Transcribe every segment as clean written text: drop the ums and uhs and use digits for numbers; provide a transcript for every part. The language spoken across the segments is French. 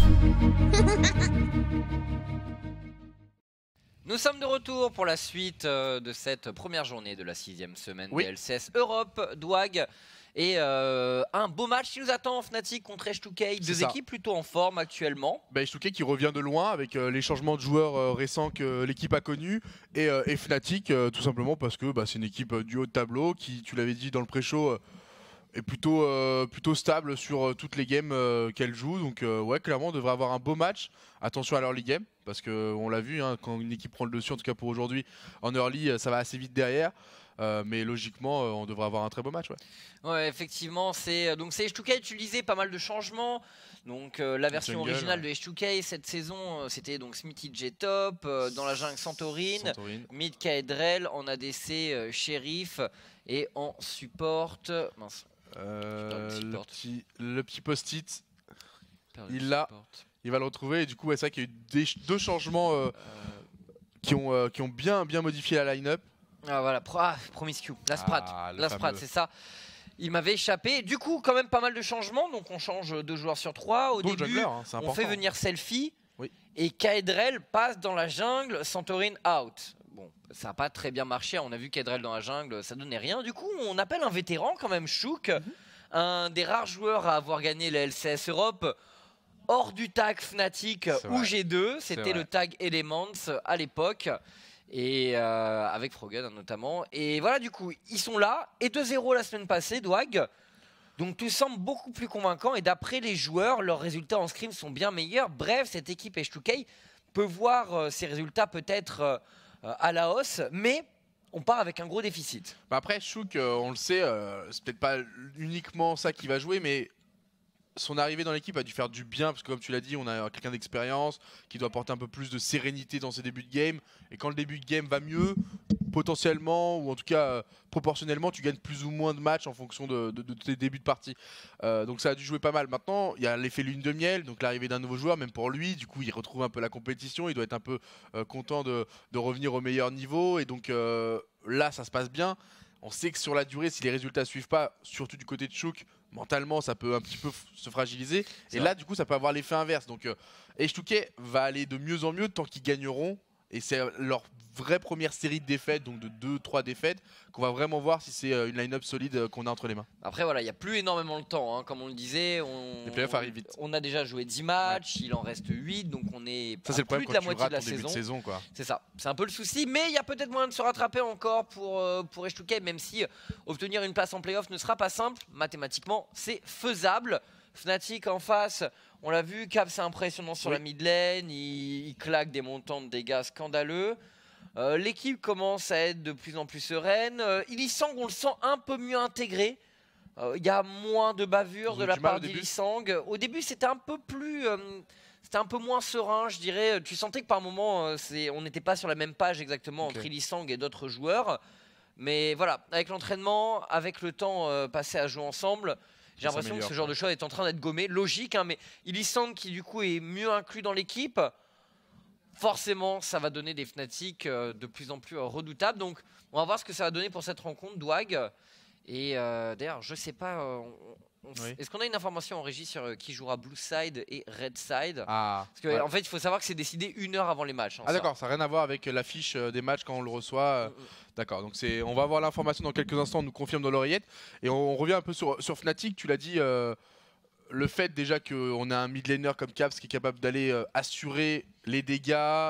Nous sommes de retour pour la suite de cette première journée de la 6e semaine des LCS Europe. Douag et un beau match qui nous attend, Fnatic contre H2K, deux équipes plutôt en forme actuellement. H2K qui revient de loin avec les changements de joueurs récents que l'équipe a connus et Fnatic tout simplement parce que c'est une équipe du haut de tableau qui, tu l'avais dit dans le pré-show, est plutôt stable sur toutes les games qu'elle joue. Donc ouais, clairement on devrait avoir un beau match. Attention à l'early game parce qu'on l'a vu, hein, quand une équipe prend le dessus, en tout cas pour aujourd'hui, en early ça va assez vite derrière. Mais logiquement, on devrait avoir un très beau match. Ouais, effectivement, c'est H2K, tu lisais pas mal de changements. Donc la version originale de H2K cette saison, c'était donc Smithy J-Top, dans la jungle Santorin, mid Kaedrel, en ADC Sheriff et en support. Mince. Le petit post-it, il va le retrouver. Et du coup, c'est vrai qu'il y a eu deux changements qui ont bien modifié la line-up. Ah voilà, Promiscu, Lasprat, c'est ça. Il m'avait échappé. Du coup, quand même pas mal de changements. Donc on change 2 joueurs sur 3. Au début, jungler, hein, on fait venir Selfie. Et Kaedrel passe dans la jungle, Santorin out. Bon, ça n'a pas très bien marché. On a vu Kaedrel dans la jungle, ça donnait rien. Du coup, on appelle un vétéran quand même, Chouk. Un des rares joueurs à avoir gagné la LCS Europe hors du tag Fnatic ou G2. C'était le tag Elements à l'époque. Et avec Froggen notamment. Et voilà, du coup, ils sont là. Et 2-0 la semaine passée, Douag. Donc tout semble beaucoup plus convaincant. Et d'après les joueurs, leurs résultats en scrim sont bien meilleurs. Bref, cette équipe H2K peut voir ses résultats peut-être à la hausse. Mais on part avec un gros déficit. Après, Chouk, on le sait, c'est peut-être pas uniquement ça qui va jouer, mais son arrivée dans l'équipe a dû faire du bien parce que comme tu l'as dit, on a quelqu'un d'expérience qui doit apporter un peu plus de sérénité dans ses débuts de game. Et quand le début de game va mieux, potentiellement ou en tout cas proportionnellement, tu gagnes plus ou moins de matchs en fonction de tes débuts de partie. Donc ça a dû jouer pas mal. Maintenant, il y a l'effet lune de miel, donc l'arrivée d'un nouveau joueur, même pour lui, du coup il retrouve un peu la compétition, il doit être un peu content de revenir au meilleur niveau. Et donc là, ça se passe bien. On sait que sur la durée, si les résultats ne suivent pas, surtout du côté de Chouk, mentalement, ça peut un petit peu se fragiliser. Et là, du coup, ça peut avoir l'effet inverse. Donc, H2K va aller de mieux en mieux tant qu'ils gagneront. Et c'est leur vraie première série de défaites, donc de 2-3 défaites, qu'on va vraiment voir si c'est une line-up solide qu'on a entre les mains. Après, voilà, il n'y a plus énormément de temps, hein, comme on le disait. Les playoffs arrivent vite. On a déjà joué 10 matchs, il en reste 8, donc on est ça, à plus de la moitié de la saison. C'est ça, c'est un peu le souci, mais il y a peut-être moyen de se rattraper encore pour H2K, même si obtenir une place en playoff ne sera pas simple. Mathématiquement, c'est faisable. Fnatic en face, on l'a vu, Cap c'est impressionnant sur la mid lane, il claque des montants de dégâts scandaleux. L'équipe commence à être de plus en plus sereine. Ilisang, on le sent un peu mieux intégré. Il y a moins de bavures de la part d'Ilisang. Au début, c'était un peu plus... c'était un peu moins serein, je dirais. Tu sentais que par moment, on n'était pas sur la même page exactement entre Ilisang et d'autres joueurs. Mais voilà, avec l'entraînement, avec le temps passé à jouer ensemble, j'ai l'impression que ce genre de choses est en train d'être gommé. Logique, hein, mais Ilisang qui du coup est mieux inclus dans l'équipe, forcément ça va donner des Fnatic de plus en plus redoutables. Donc on va voir ce que ça va donner pour cette rencontre, Douag. Et d'ailleurs, je sais pas, est-ce qu'on a une information en régie sur qui jouera Blue Side et Red Side? Parce que en fait, il faut savoir que c'est décidé 1 heure avant les matchs. Ah d'accord, ça n'a rien à voir avec l'affiche des matchs quand on le reçoit. D'accord, donc on va avoir l'information dans quelques instants, on nous confirme dans l'oreillette. Et on revient un peu sur Fnatic, tu l'as dit, le fait déjà qu'on a un mid laner comme Caps qui est capable d'aller assurer les dégâts,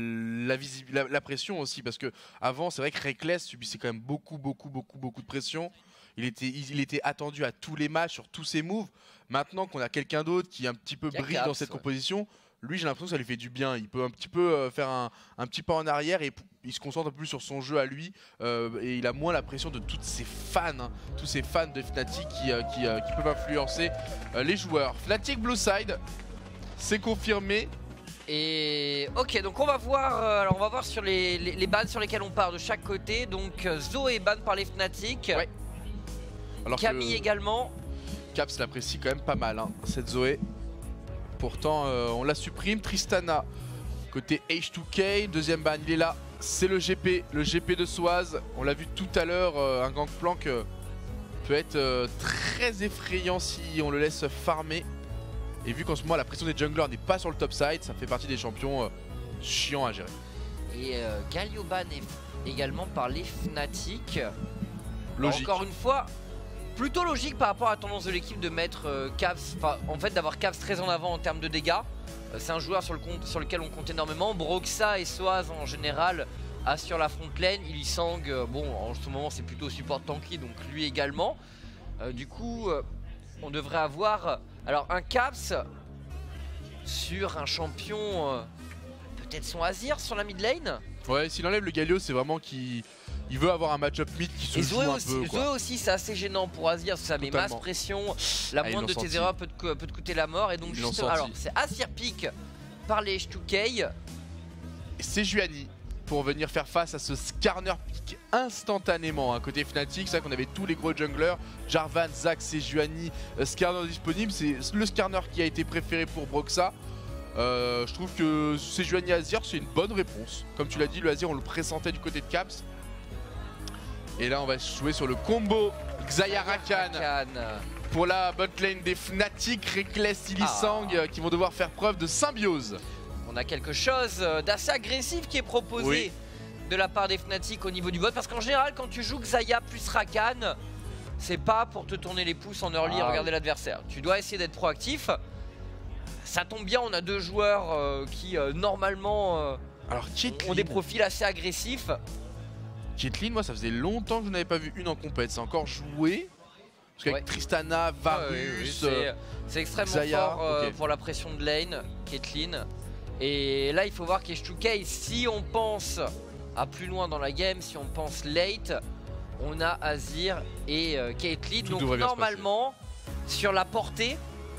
la pression aussi, parce que avant c'est vrai que Reckless subissait quand même beaucoup de pression. Il était attendu à tous les matchs, sur tous ses moves. Maintenant qu'on a quelqu'un d'autre qui un petit peu brille dans cette composition, lui j'ai l'impression que ça lui fait du bien. Il peut un petit peu faire un petit pas en arrière et il se concentre un peu plus sur son jeu à lui. Et il a moins la pression de tous ces fans de Fnatic qui peuvent influencer les joueurs. Fnatic Blue Side, c'est confirmé. Et ok, donc on va voir, alors on va voir sur les bans sur lesquels on part de chaque côté. Donc Zoé ban par les Fnatic. Ouais. Alors Camille également. Caps l'apprécie quand même pas mal, hein, cette Zoé. Pourtant, on la supprime. Tristana, côté H2K, deuxième ban, il est là. C'est le GP de Soaz. On l'a vu tout à l'heure, un Gangplank peut être très effrayant si on le laisse farmer. Et vu qu'en ce moment la pression des junglers n'est pas sur le top side, ça fait partie des champions chiants à gérer. Et Galioban est également par les Fnatic. Logique. Encore une fois, plutôt logique par rapport à la tendance de l'équipe de mettre Cavs, en fait d'avoir Cavs très en avant en termes de dégâts. C'est un joueur sur lequel on compte énormément. Broxa et Soaz en général assurent la front lane. Ilisang, bon en ce moment c'est plutôt support tanky, donc lui également. Du coup, on devrait avoir alors un Cavs sur un champion, peut-être son Azir sur la mid lane. Ouais, s'il enlève le Galio, c'est vraiment qu'il veut avoir un match-up mid qui se joue un peu. Zoé aussi, c'est assez gênant pour Azir, ça met masse pression. La moindre de tes erreurs peut te coûter la mort. Et donc, justement, alors c'est Azir pick par les H2K. C'est Juani pour venir faire face à ce Skarner pick instantanément. Côté Fnatic, c'est vrai qu'on avait tous les gros junglers, Jarvan, Zac, Sejuani, Skarner disponible. C'est le Skarner qui a été préféré pour Broxa. Je trouve que Sejuani Azir, c'est une bonne réponse. Comme tu l'as dit, le Azir, on le pressentait du côté de Caps. Et là, on va jouer sur le combo Xayah Rakan pour la botlane des Fnatic, Reckless, Ilisang qui vont devoir faire preuve de symbiose. On a quelque chose d'assez agressif qui est proposé de la part des Fnatic au niveau du bot. Parce qu'en général, quand tu joues Xayah plus Rakan, c'est pas pour te tourner les pouces en early et regarder l'adversaire. Tu dois essayer d'être proactif. Ça tombe bien, on a deux joueurs qui normalement ont des profils assez agressifs. Caitlyn, moi ça faisait longtemps que je n'avais pas vu une en compète, c'est encore joué. Parce qu'avec Tristana, Varus, c'est extrêmement Xayah, fort pour la pression de lane, Caitlyn. Et là il faut voir qu'H2K, si on pense à plus loin dans la game, si on pense late, on a Azir et Caitlyn. Donc normalement, sur la portée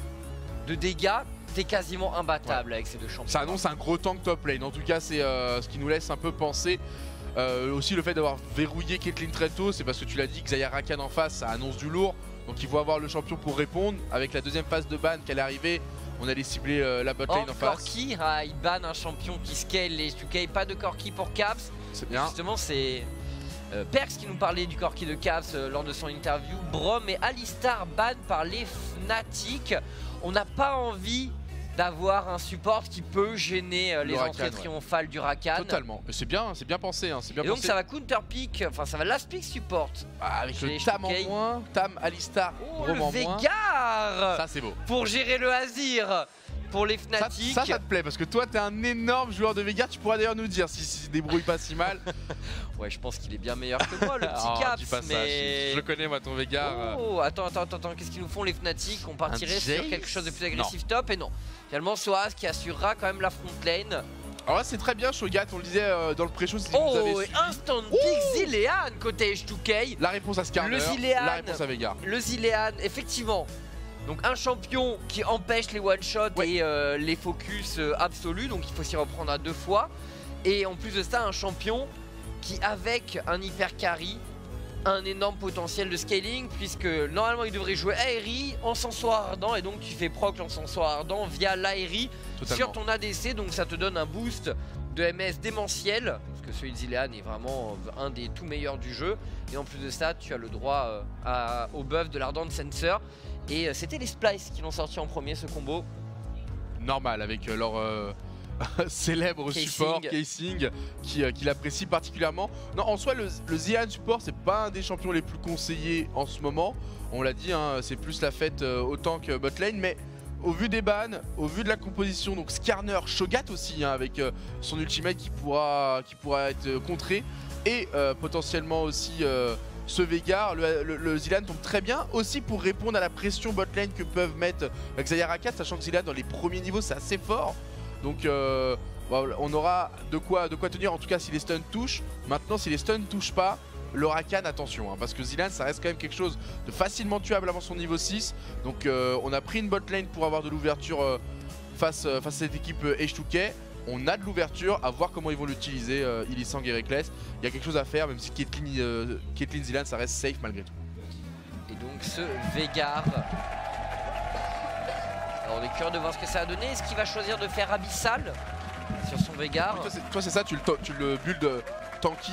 de dégâts, t'es quasiment imbattable avec ces deux champions. Ça annonce un gros tank top lane, en tout cas c'est ce qui nous laisse un peu penser. Aussi le fait d'avoir verrouillé Caitlyn très tôt, c'est parce que tu l'as dit, Xayah Rakan en face, ça annonce du lourd. Donc il faut avoir le champion pour répondre. Avec la deuxième phase de ban qu'elle est arrivée, on allait cibler la botlane en face. Corki, il ban un champion qui scale les H2K, pas de Corki pour Caps. C'est bien. Justement c'est Perks qui nous parlait du Corki de Caps lors de son interview. Brom et Alistar ban par les Fnatic. On n'a pas envie d'avoir un support qui peut gêner les entrées triomphales du Rakan. Totalement, mais c'est bien pensé. Et donc ça va counter pick, enfin ça va last pick support. Avec le Tam en moins, Tam, Alistar, Brom en moins. Veigar, ça c'est beau. Pour gérer le Azir pour les Fnatic. Ça te plaît parce que toi t'es un énorme joueur de Veigar, tu pourras d'ailleurs nous dire s'il se débrouille pas si mal. Ouais, je pense qu'il est bien meilleur que moi le petit Caps. Dis pas mais... ça, je le connais moi ton Veigar. Oh, attends, qu'est-ce qu'ils nous font les Fnatic? On partirait sur quelque chose de plus agressif top et non. Finalement Soaz qui assurera quand même la front lane. Alors là c'est très bien Shogat, on le disait dans le pré-show si vous avez suivi. Instant pick Zilean côté H2K. La réponse à Skarner, la réponse à Veigar. Le Zilean, effectivement. Donc un champion qui empêche les one-shots et les focus absolus, donc il faut s'y reprendre à deux fois. Et en plus de ça, un champion qui avec un hyper carry, un énorme potentiel de scaling, puisque normalement il devrait jouer Aérie, encensoir ardent, et donc tu fais proc l'encensoir ardent via l'Aérie sur ton ADC, donc ça te donne un boost de MS démentiel, parce que celui de Zilean est vraiment un des tout meilleurs du jeu. Et en plus de ça, tu as le droit au buff de l'Ardent Sensor. Et c'était les Splice qui l'ont sorti en premier, ce combo. Normal, avec leur célèbre support Casing qui l'apprécie particulièrement. Non, en soi, le Zilean support, c'est pas un des champions les plus conseillés en ce moment. On l'a dit, hein, c'est plus la fête autant que botlane, mais au vu des bans, au vu de la composition, donc Skarner, Shogat aussi, hein, avec son ultimate qui pourra être contré, et potentiellement aussi ce Veigar, le Zilean tombe très bien aussi pour répondre à la pression botlane que peuvent mettre Xayah Rakan, sachant que Zilean dans les premiers niveaux c'est assez fort. Donc on aura de quoi tenir, en tout cas si les stuns touchent. Maintenant si les stuns ne touchent pas, le Rakan attention, hein, parce que Zilean ça reste quand même quelque chose de facilement tuable avant son niveau 6. Donc on a pris une botlane pour avoir de l'ouverture face à cette équipe H2K. On a de l'ouverture, à voir comment ils vont l'utiliser, Ilisang et Reckless. Il y a quelque chose à faire, même si Caitlyn Zilean ça reste safe malgré tout. Et donc ce Veigar, alors on est curieux de voir ce que ça a donné. Est-ce qu'il va choisir de faire Abyssal sur son Veigar? Toi c'est ça, tu le build tanky?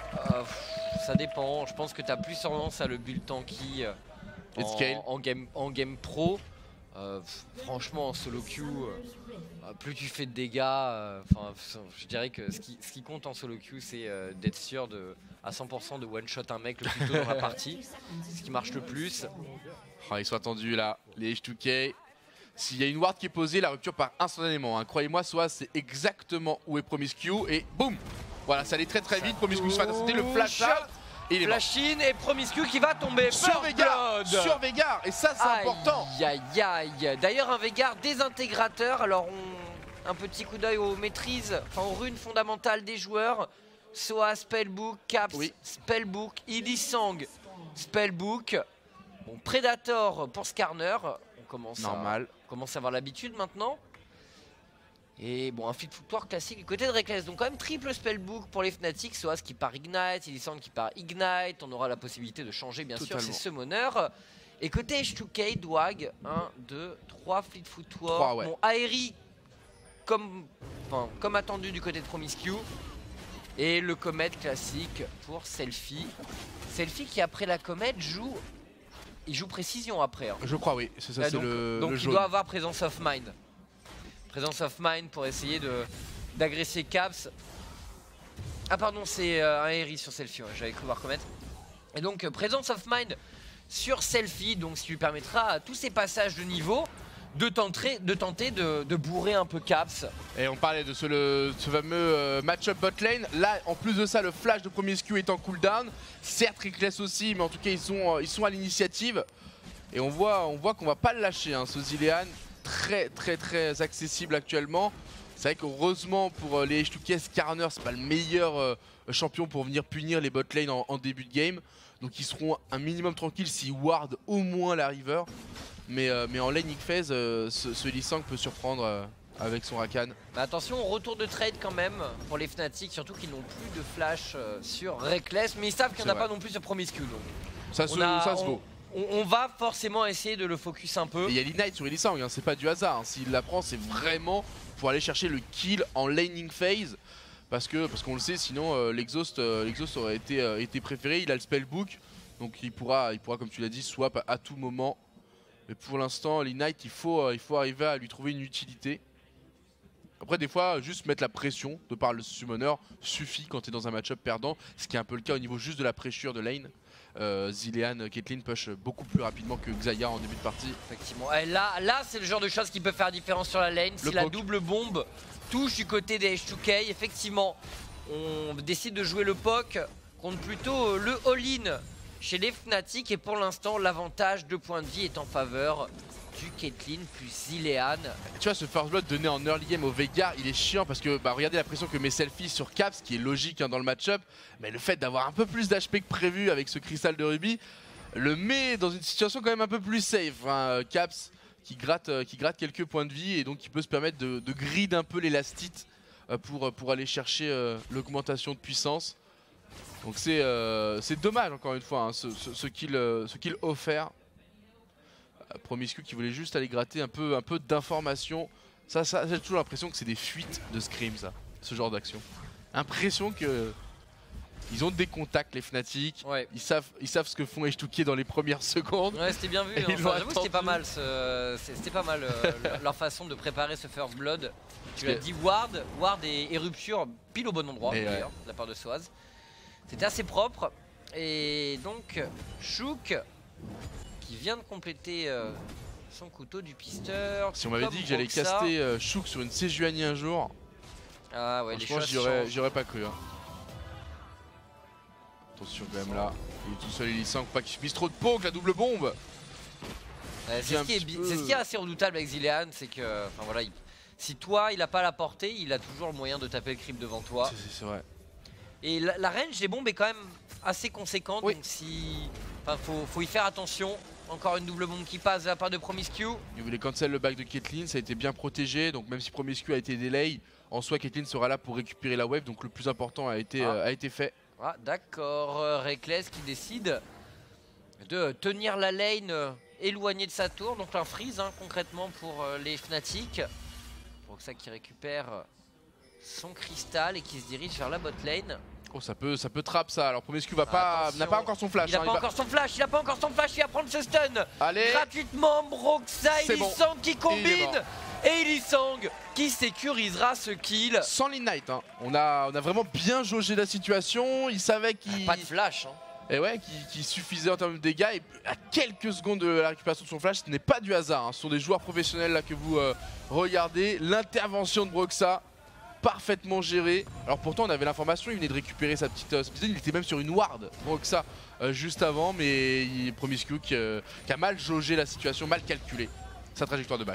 Ça dépend, je pense que tu as plus tendance à le build tanky en game pro. Franchement, en solo queue, plus tu fais de dégâts, je dirais que ce qui compte en solo queue, c'est d'être sûr à 100% de one-shot un mec le plus tôt dans la partie. C'est ce qui marche le plus. Oh, ils sont attendus là, les H2K. S'il y a une ward qui est posée, la rupture part instantanément. Hein. Croyez-moi, soit c'est exactement où est Promiscue et boum. Voilà, ça allait très très vite. Promiscue se fait intercepter, le flash là. Et il est flash in et Promiscue qui va tomber sur Veigar. Sur Veigar. Et ça, c'est important. Aïe aïe. D'ailleurs, un Veigar désintégrateur. Alors, un petit coup d'œil aux maîtrises, aux runes fondamentales des joueurs. Soa, Spellbook, Caps, Spellbook, Illisang, Spellbook. Bon, Predator pour Skarner. On commence à avoir l'habitude maintenant. Et bon, un feed footwork classique du côté de Reckless. Donc quand même triple spellbook pour les Fnatic. Soas qui part Ignite, Illisang qui part Ignite. On aura la possibilité de changer bien sûr ses summoners. Et côté H2K, Dwag, 1, 2, 3 fleet footwork. Bon, Aeri comme attendu du côté de Promiscue. Et le Comet classique pour Selfie. Selfie qui après la Comet joue... Il joue précision après. Hein. Je crois oui, c'est ça, donc il doit avoir présence of mind. Présence of mind pour essayer d'agresser Caps. Ah pardon, c'est un Eri sur Selfie, j'avais cru voir commettre. Et donc présence of mind sur Selfie, donc ce qui lui permettra à tous ces passages de niveau de tenter de bourrer un peu Caps. Et on parlait de ce fameux match-up bot lane. Là, en plus de ça, le flash de Promiscue est en cooldown. Certes, Reckless aussi, mais en tout cas, ils sont à l'initiative. Et on voit qu'on va pas le lâcher, hein, ce Zilean. Très accessible actuellement. C'est vrai qu'heureusement pour les H2K, Skarner c'est pas le meilleur champion pour venir punir les bot lane en début de game. Donc ils seront un minimum tranquilles s'ils ward au moins la river. Mais en laning phase, ce Lee Sang peut surprendre avec son Rakan. Mais attention, retour de trade quand même pour les Fnatic, surtout qu'ils n'ont plus de flash sur Reckless. Mais ils savent qu'il n'y en a pas non plus sur Promiscue. Donc ça se vaut. On va forcément essayer de le focus un peu. Et il y a l'Ignite sur Illisang, hein, c'est pas du hasard. Hein. S'il la prend, c'est vraiment pour aller chercher le kill en laning phase. Parce qu'on le sait, sinon l'exhaust aurait été préféré. Il a le spellbook, donc il pourra comme tu l'as dit, swap à tout moment. Mais pour l'instant, l'Ignite, il faut arriver à lui trouver une utilité. Après, des fois, juste mettre la pression de par le summoner suffit quand tu es dans un match-up perdant. Ce qui est un peu le cas au niveau juste de la pressure de lane. Zilean, Caitlyn push beaucoup plus rapidement que Xayah en début de partie. Effectivement. Et là c'est le genre de choses qui peut faire la différence sur la lane. Si la double bombe touche du côté des H2K, effectivement, on décide de jouer le POC contre plutôt le all-in chez les Fnatic. Et pour l'instant, l'avantage de points de vie est en faveur du Caitlyn plus Zilean. Tu vois, ce first blood donné en early game au Veigar, il est chiant parce que regardez la pression que met Selfie sur Caps, qui est logique hein, dans le match-up. Mais le fait d'avoir un peu plus d'HP que prévu avec ce cristal de rubis le met dans une situation quand même un peu plus safe. Hein. Caps qui gratte quelques points de vie et donc qui peut se permettre de grid un peu l'élastite pour aller chercher l'augmentation de puissance. Donc c'est dommage encore une fois hein, ce kill offert. Promiscue qui voulait juste aller gratter un peu d'informations. Ça j'ai toujours l'impression que c'est des fuites de Scream, ça, ce genre d'action. Impression que ils ont des contacts les Fnatic, ils savent ce que font H2K dans les premières secondes. Ouais, c'était bien vu, hein. J'avoue que c'était pas mal, leur façon de préparer ce first blood. Tu l'as dit, ward et rupture pile au bon endroit d'ailleurs, de la part de Soaz. C'était assez propre. Et donc Chouk qui vient de compléter son couteau du pisteur. Si on m'avait dit que j'allais caster Chouk sur une Sejuani un jour, ah ouais, franchement j'aurais pas cru. Hein. Attention quand même là, il est tout seul Illisang, pas qu'il subisse trop de poke, la double bombe. C'est ce qui est assez redoutable avec Zilean, c'est que voilà, si toi il a pas la portée, il a toujours le moyen de taper le creep devant toi. C'est vrai. Et la range des bombes est quand même assez conséquente, donc faut y faire attention. Encore une double bombe qui passe de la part de Promiscue. Il voulait cancel le back de Caitlyn, ça a été bien protégé, donc même si Promiscue a été delay, en soi Caitlyn sera là pour récupérer la wave, donc le plus important a été fait. Ah, d'accord, Reckless qui décide de tenir la lane éloignée de sa tour, donc un freeze hein, concrètement pour les Fnatic. Pour ça qui récupère son cristal et qui se dirige vers la bot lane. Oh, ça peut trap ça. Alors Promiscu n'a pas encore son flash. Il n'a pas encore son flash, il va prendre ce stun. Allez. Gratuitement, Broxah, Ilisang qui combine. Et Ilisang qui sécurisera ce kill. Sans Lean Knight, hein. On a vraiment bien jaugé la situation. Il savait qu'il... Pas de flash. Hein. Et ouais, qui suffisait en termes de dégâts. Et à quelques secondes de la récupération de son flash, ce n'est pas du hasard. Hein. Ce sont des joueurs professionnels là que vous regardez. L'intervention de Broxah, parfaitement gérée. Alors pourtant, on avait l'information, il venait de récupérer sa petite speed. Il était même sur une ward, Broxah, juste avant. Mais Promiscu qui a mal jaugé la situation, mal calculé sa trajectoire de back.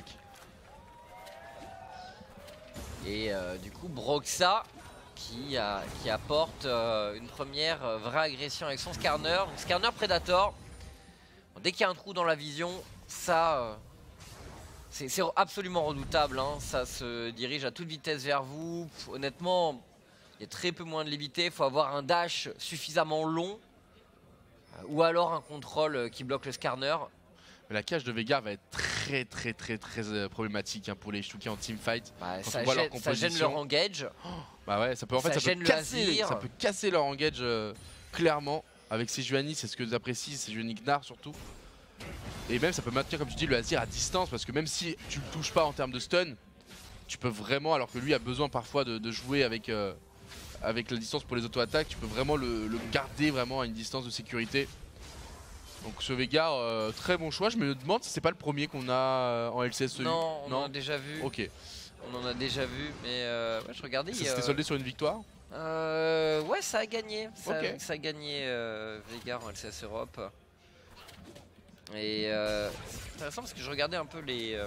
Et du coup, Broxah qui apporte une première vraie agression avec son Skarner. Skarner Predator. Dès qu'il y a un trou dans la vision, ça c'est absolument redoutable. Hein. Ça se dirige à toute vitesse vers vous. Honnêtement, il y a très peu moins de lévité. Il faut avoir un dash suffisamment long ou alors un contrôle qui bloque le Skarner. Mais la cage de Veigar va être très problématique hein, pour les H2K en teamfight. Bah, ça gêne leur engage. Bah ouais, ça peut casser leur engage clairement. Avec Sejuani, c'est ce que j'apprécie, Sejuani Gnar surtout. Et même ça peut maintenir, comme tu dis, le Azir à distance. Parce que même si tu le touches pas en termes de stun, tu peux vraiment, alors que lui a besoin parfois de jouer avec la distance pour les auto-attaques, tu peux vraiment le garder vraiment à une distance de sécurité. Donc ce Veigar, très bon choix. Je me demande si c'est pas le premier qu'on a en LCS. Non, on en a déjà vu. Ok. On en a déjà vu, mais ouais, je regardais. Ça s'était soldé sur une victoire. Ouais, ça a gagné. Ça a gagné Veigar en LCS Europe. Et c'est intéressant parce que je regardais un peu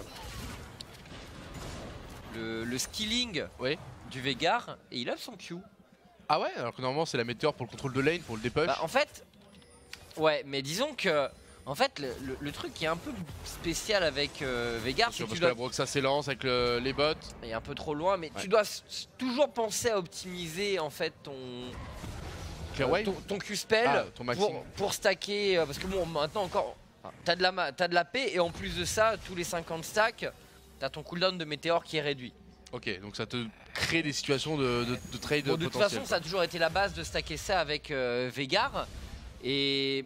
le skilling du Veigar et il a son Q. Ah ouais, alors que normalement c'est la météore pour le contrôle de lane, pour le dépush. Bah, en fait, ouais, mais disons que en fait le truc qui est un peu spécial avec Veigar, c'est que parce que la Broxah s'élance avec les bots. Il est un peu trop loin, mais tu dois toujours penser à optimiser en fait ton Q-spell pour stacker. Parce que bon, maintenant encore, t'as de la paix et en plus de ça, tous les 50 stacks, t'as ton cooldown de météore qui est réduit. Ok, donc ça te crée des situations de trade potentiel. De toute façon, ça a toujours été la base de stacker ça avec Veigar. Et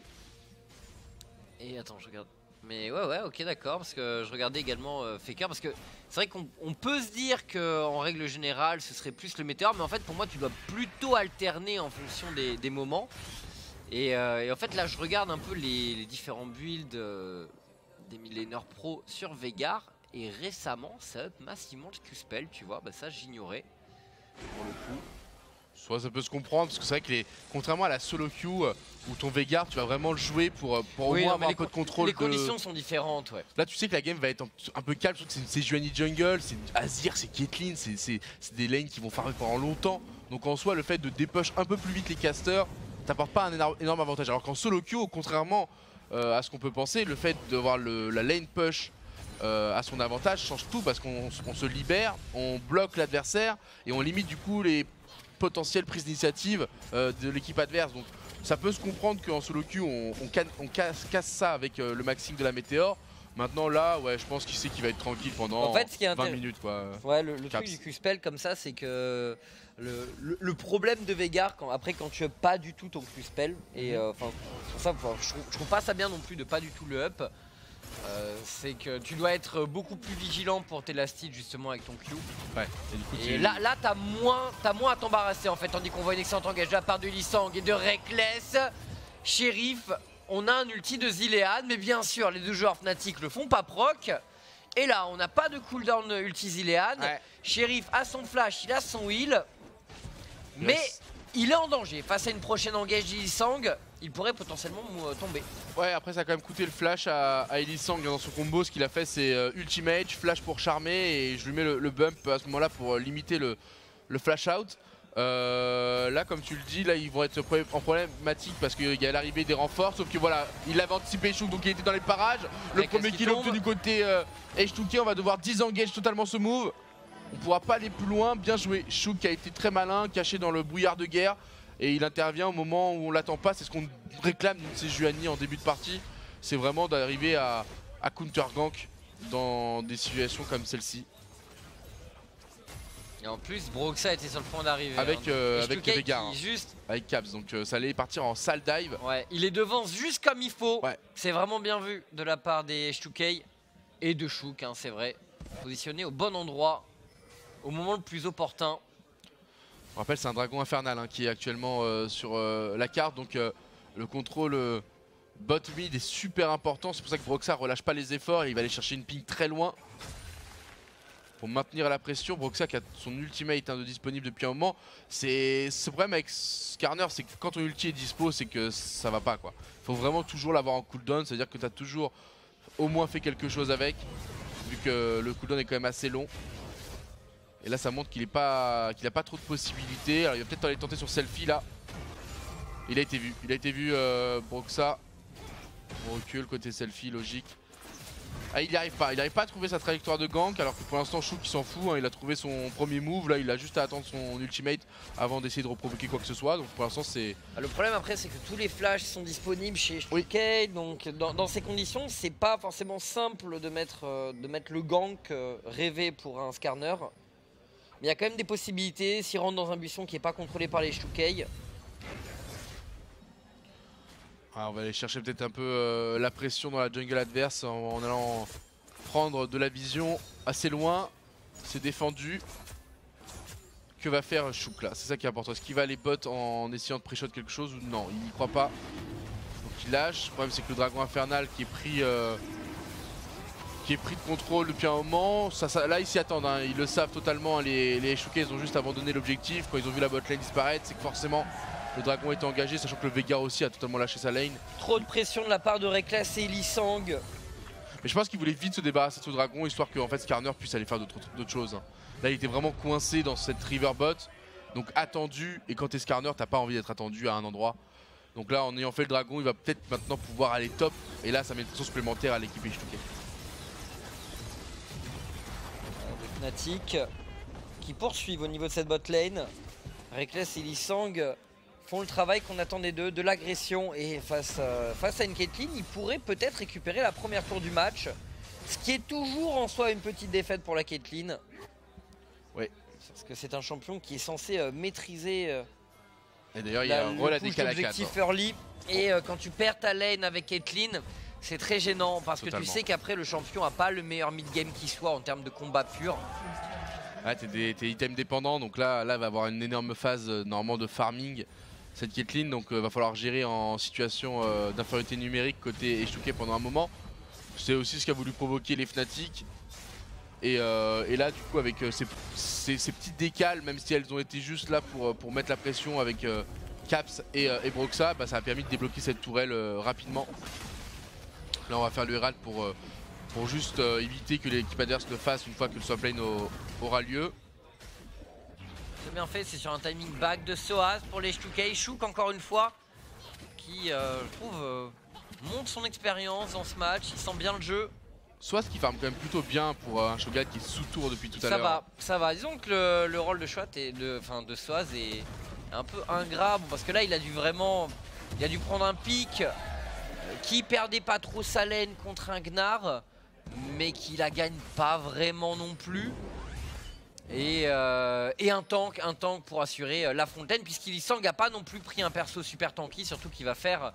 attends, je regarde. Mais ouais, ok, d'accord, parce que je regardais également Faker, parce que c'est vrai qu'on peut se dire qu'en règle générale, ce serait plus le météore, mais en fait, pour moi, tu dois plutôt alterner en fonction des moments. Et en fait, là, je regarde un peu les différents builds des millénaires pro sur Veigar, et récemment, ça up massivement le Q-spell, tu vois, bah ça, j'ignorais, pour le coup. Soit ça peut se comprendre, parce que c'est vrai que contrairement à la solo queue où ton Veigar tu vas vraiment le jouer pour au moins avoir un peu de contrôle. Les conditions sont différentes, ouais. Là tu sais que la game va être un peu calme, surtout que c'est Sejuani jungle, c'est Azir, c'est Caitlyn, c'est des lanes qui vont farmer pendant longtemps. Donc en soi le fait de dépush un peu plus vite les casters t'apporte pas un énorme avantage. Alors qu'en solo queue, contrairement à ce qu'on peut penser, le fait de voir la lane push à son avantage change tout, parce qu'on se libère, on bloque l'adversaire et on limite du coup les potentielle prise d'initiative de l'équipe adverse. Donc ça peut se comprendre qu'en solo queue on casse ça avec le maxing de la météore. Maintenant là, ouais, je pense qu'il sait qu'il va être tranquille pendant en fait, ce qui est 20 minutes quoi. Ouais, le truc du Q-spell comme ça, c'est que le problème de Veigar quand tu up pas du tout ton Q-spell, et enfin ça, je trouve pas ça bien non plus de pas du tout le up. C'est que tu dois être beaucoup plus vigilant pour t'élastique justement avec ton Q. Ouais. Et là t'as moins à t'embarrasser en fait, tandis qu'on voit une excellente engage de la part de Ilisang et de Reckless. Sheriff, on a un ulti de Zilean, mais bien sûr les deux joueurs Fnatic le font pas proc. Et là on n'a pas de cooldown ulti Zilean. Ouais. Sheriff a son flash, il a son heal. Mais il est en danger face à une prochaine engage d'Ilisang. Il pourrait potentiellement tomber. Ouais, après ça a quand même coûté le flash à Ilisang dans son combo. Ce qu'il a fait c'est ultimate, flash pour charmer, et je lui mets le bump à ce moment là pour limiter le flash out. Là comme tu le dis, là ils vont être en problématique parce qu'il y a l'arrivée des renforts, sauf que voilà, il avait anticipé Chouk, donc il était dans les parages. Le premier kill obtenu du côté H2K, on va devoir disengage totalement ce move. On pourra pas aller plus loin, bien joué. Chouk qui a été très malin, caché dans le brouillard de guerre. Et il intervient au moment où on l'attend pas, c'est ce qu'on réclame de Sejuani en début de partie. C'est vraiment d'arriver à counter gank dans des situations comme celle-ci. Et en plus, Broxa était sur le point d'arriver. Avec, avec Veigar, hein. Juste... avec Caps, donc ça allait partir en sale dive. Ouais, il est devant juste comme il faut. Ouais. C'est vraiment bien vu de la part des H2K et de Chouk, hein, c'est vrai. Positionné au bon endroit, au moment le plus opportun. On rappelle, c'est un dragon infernal hein, qui est actuellement sur la carte, donc le contrôle bot mid est super important. C'est pour ça que Broxa relâche pas les efforts et il va aller chercher une ping très loin pour maintenir la pression. Broxa qui a son ultimate de disponible depuis un moment. C'est ce problème avec Skarner, c'est que quand ton ulti est dispo, c'est que ça va pas quoi. Faut vraiment toujours l'avoir en cooldown, c'est à dire que tu as toujours au moins fait quelque chose avec, vu que le cooldown est quand même assez long. Et là ça montre qu'il a pas trop de possibilités. Alors il va peut-être aller tenter sur selfie là. Il a été vu Broxa. On recule côté selfie, logique. Ah, il n'y arrive pas à trouver sa trajectoire de gank, alors que pour l'instant Chouk il s'en fout, hein, il a trouvé son premier move, là il a juste à attendre son ultimate avant d'essayer de reprovoquer quoi que ce soit, donc pour l'instant c'est... Le problème après c'est que tous les flashs sont disponibles chez H2K, donc dans ces conditions c'est pas forcément simple de mettre le gank rêvé pour un Skarner. Mais il y a quand même des possibilités, s'il rentre dans un buisson qui n'est pas contrôlé par les H2K. Ah, on va aller chercher peut-être un peu la pression dans la jungle adverse en allant prendre de la vision assez loin. C'est défendu. Que va faire Chouk là? C'est ça qui est important. Est-ce qu'il va aller bot en essayant de pré-shot quelque chose ou non? Il n'y croit pas. Donc il lâche. Le problème c'est que le dragon infernal qui est pris de contrôle depuis un moment. Là ils s'y attendent, hein. Ils le savent totalement. Les H2K ils ont juste abandonné l'objectif. Quand ils ont vu la bot lane disparaître, c'est que forcément le dragon était engagé, sachant que le Veigar aussi a totalement lâché sa lane. Trop de pression de la part de Reckless et Lee Sang. Mais je pense qu'il voulait vite se débarrasser de ce dragon, histoire que en fait, Skarner puisse aller faire d'autres choses. Hein. Là il était vraiment coincé dans cette river bot, donc attendu, et quand t'es Skarner t'as pas envie d'être attendu à un endroit. Donc là en ayant fait le dragon, il va peut-être maintenant pouvoir aller top, et là ça met une pression supplémentaire à l'équipe H2K. Fnatic qui poursuivent au niveau de cette bot lane. Reckless et Lee Sang font le travail qu'on attendait d'eux, de l'agression, et face à une Caitlyn, ils pourraient peut-être récupérer la première tour du match, ce qui est toujours en soi une petite défaite pour la Caitlyn. Oui. Parce que c'est un champion qui est censé maîtriser et d'ailleurs il y a un rôle à décaler à 4. L'objectif early, et quand tu perds ta lane avec Caitlyn, c'est très gênant parce Totalement. que tu sais qu'après le champion a pas le meilleur mid-game qui soit en termes de combat pur. Ah, t'es item dépendant, donc là va avoir une énorme phase normalement de farming cette Caitlyn, donc va falloir gérer en situation d'infériorité numérique côté H2K pendant un moment. C'est aussi ce qu'a voulu provoquer les Fnatic. Et là du coup avec ces petites décales, même si elles ont été juste là pour mettre la pression avec Caps et Broxa, bah, ça a permis de débloquer cette tourelle rapidement. Là on va faire le Herald pour juste éviter que l'équipe adverse le fasse une fois que le swap lane aura lieu. C'est bien fait, c'est sur un timing back de Soaz pour les H2K. Chouk encore une fois qui je trouve monte son expérience dans ce match, il sent bien le jeu. Soit ce qui farme quand même plutôt bien pour un Shogun qui est sous tour depuis tout à l'heure. Ça va, disons que le rôle de Schwatt et de Soaz est un peu ingrat, bon, parce que là il a dû prendre un pic qui perdait pas trop sa lane contre un Gnar, mais qui la gagne pas vraiment non plus. Et un tank pour assurer la fontaine, puisqu'Illy Sang n'a pas non plus pris un perso super tanky, surtout qu'il va faire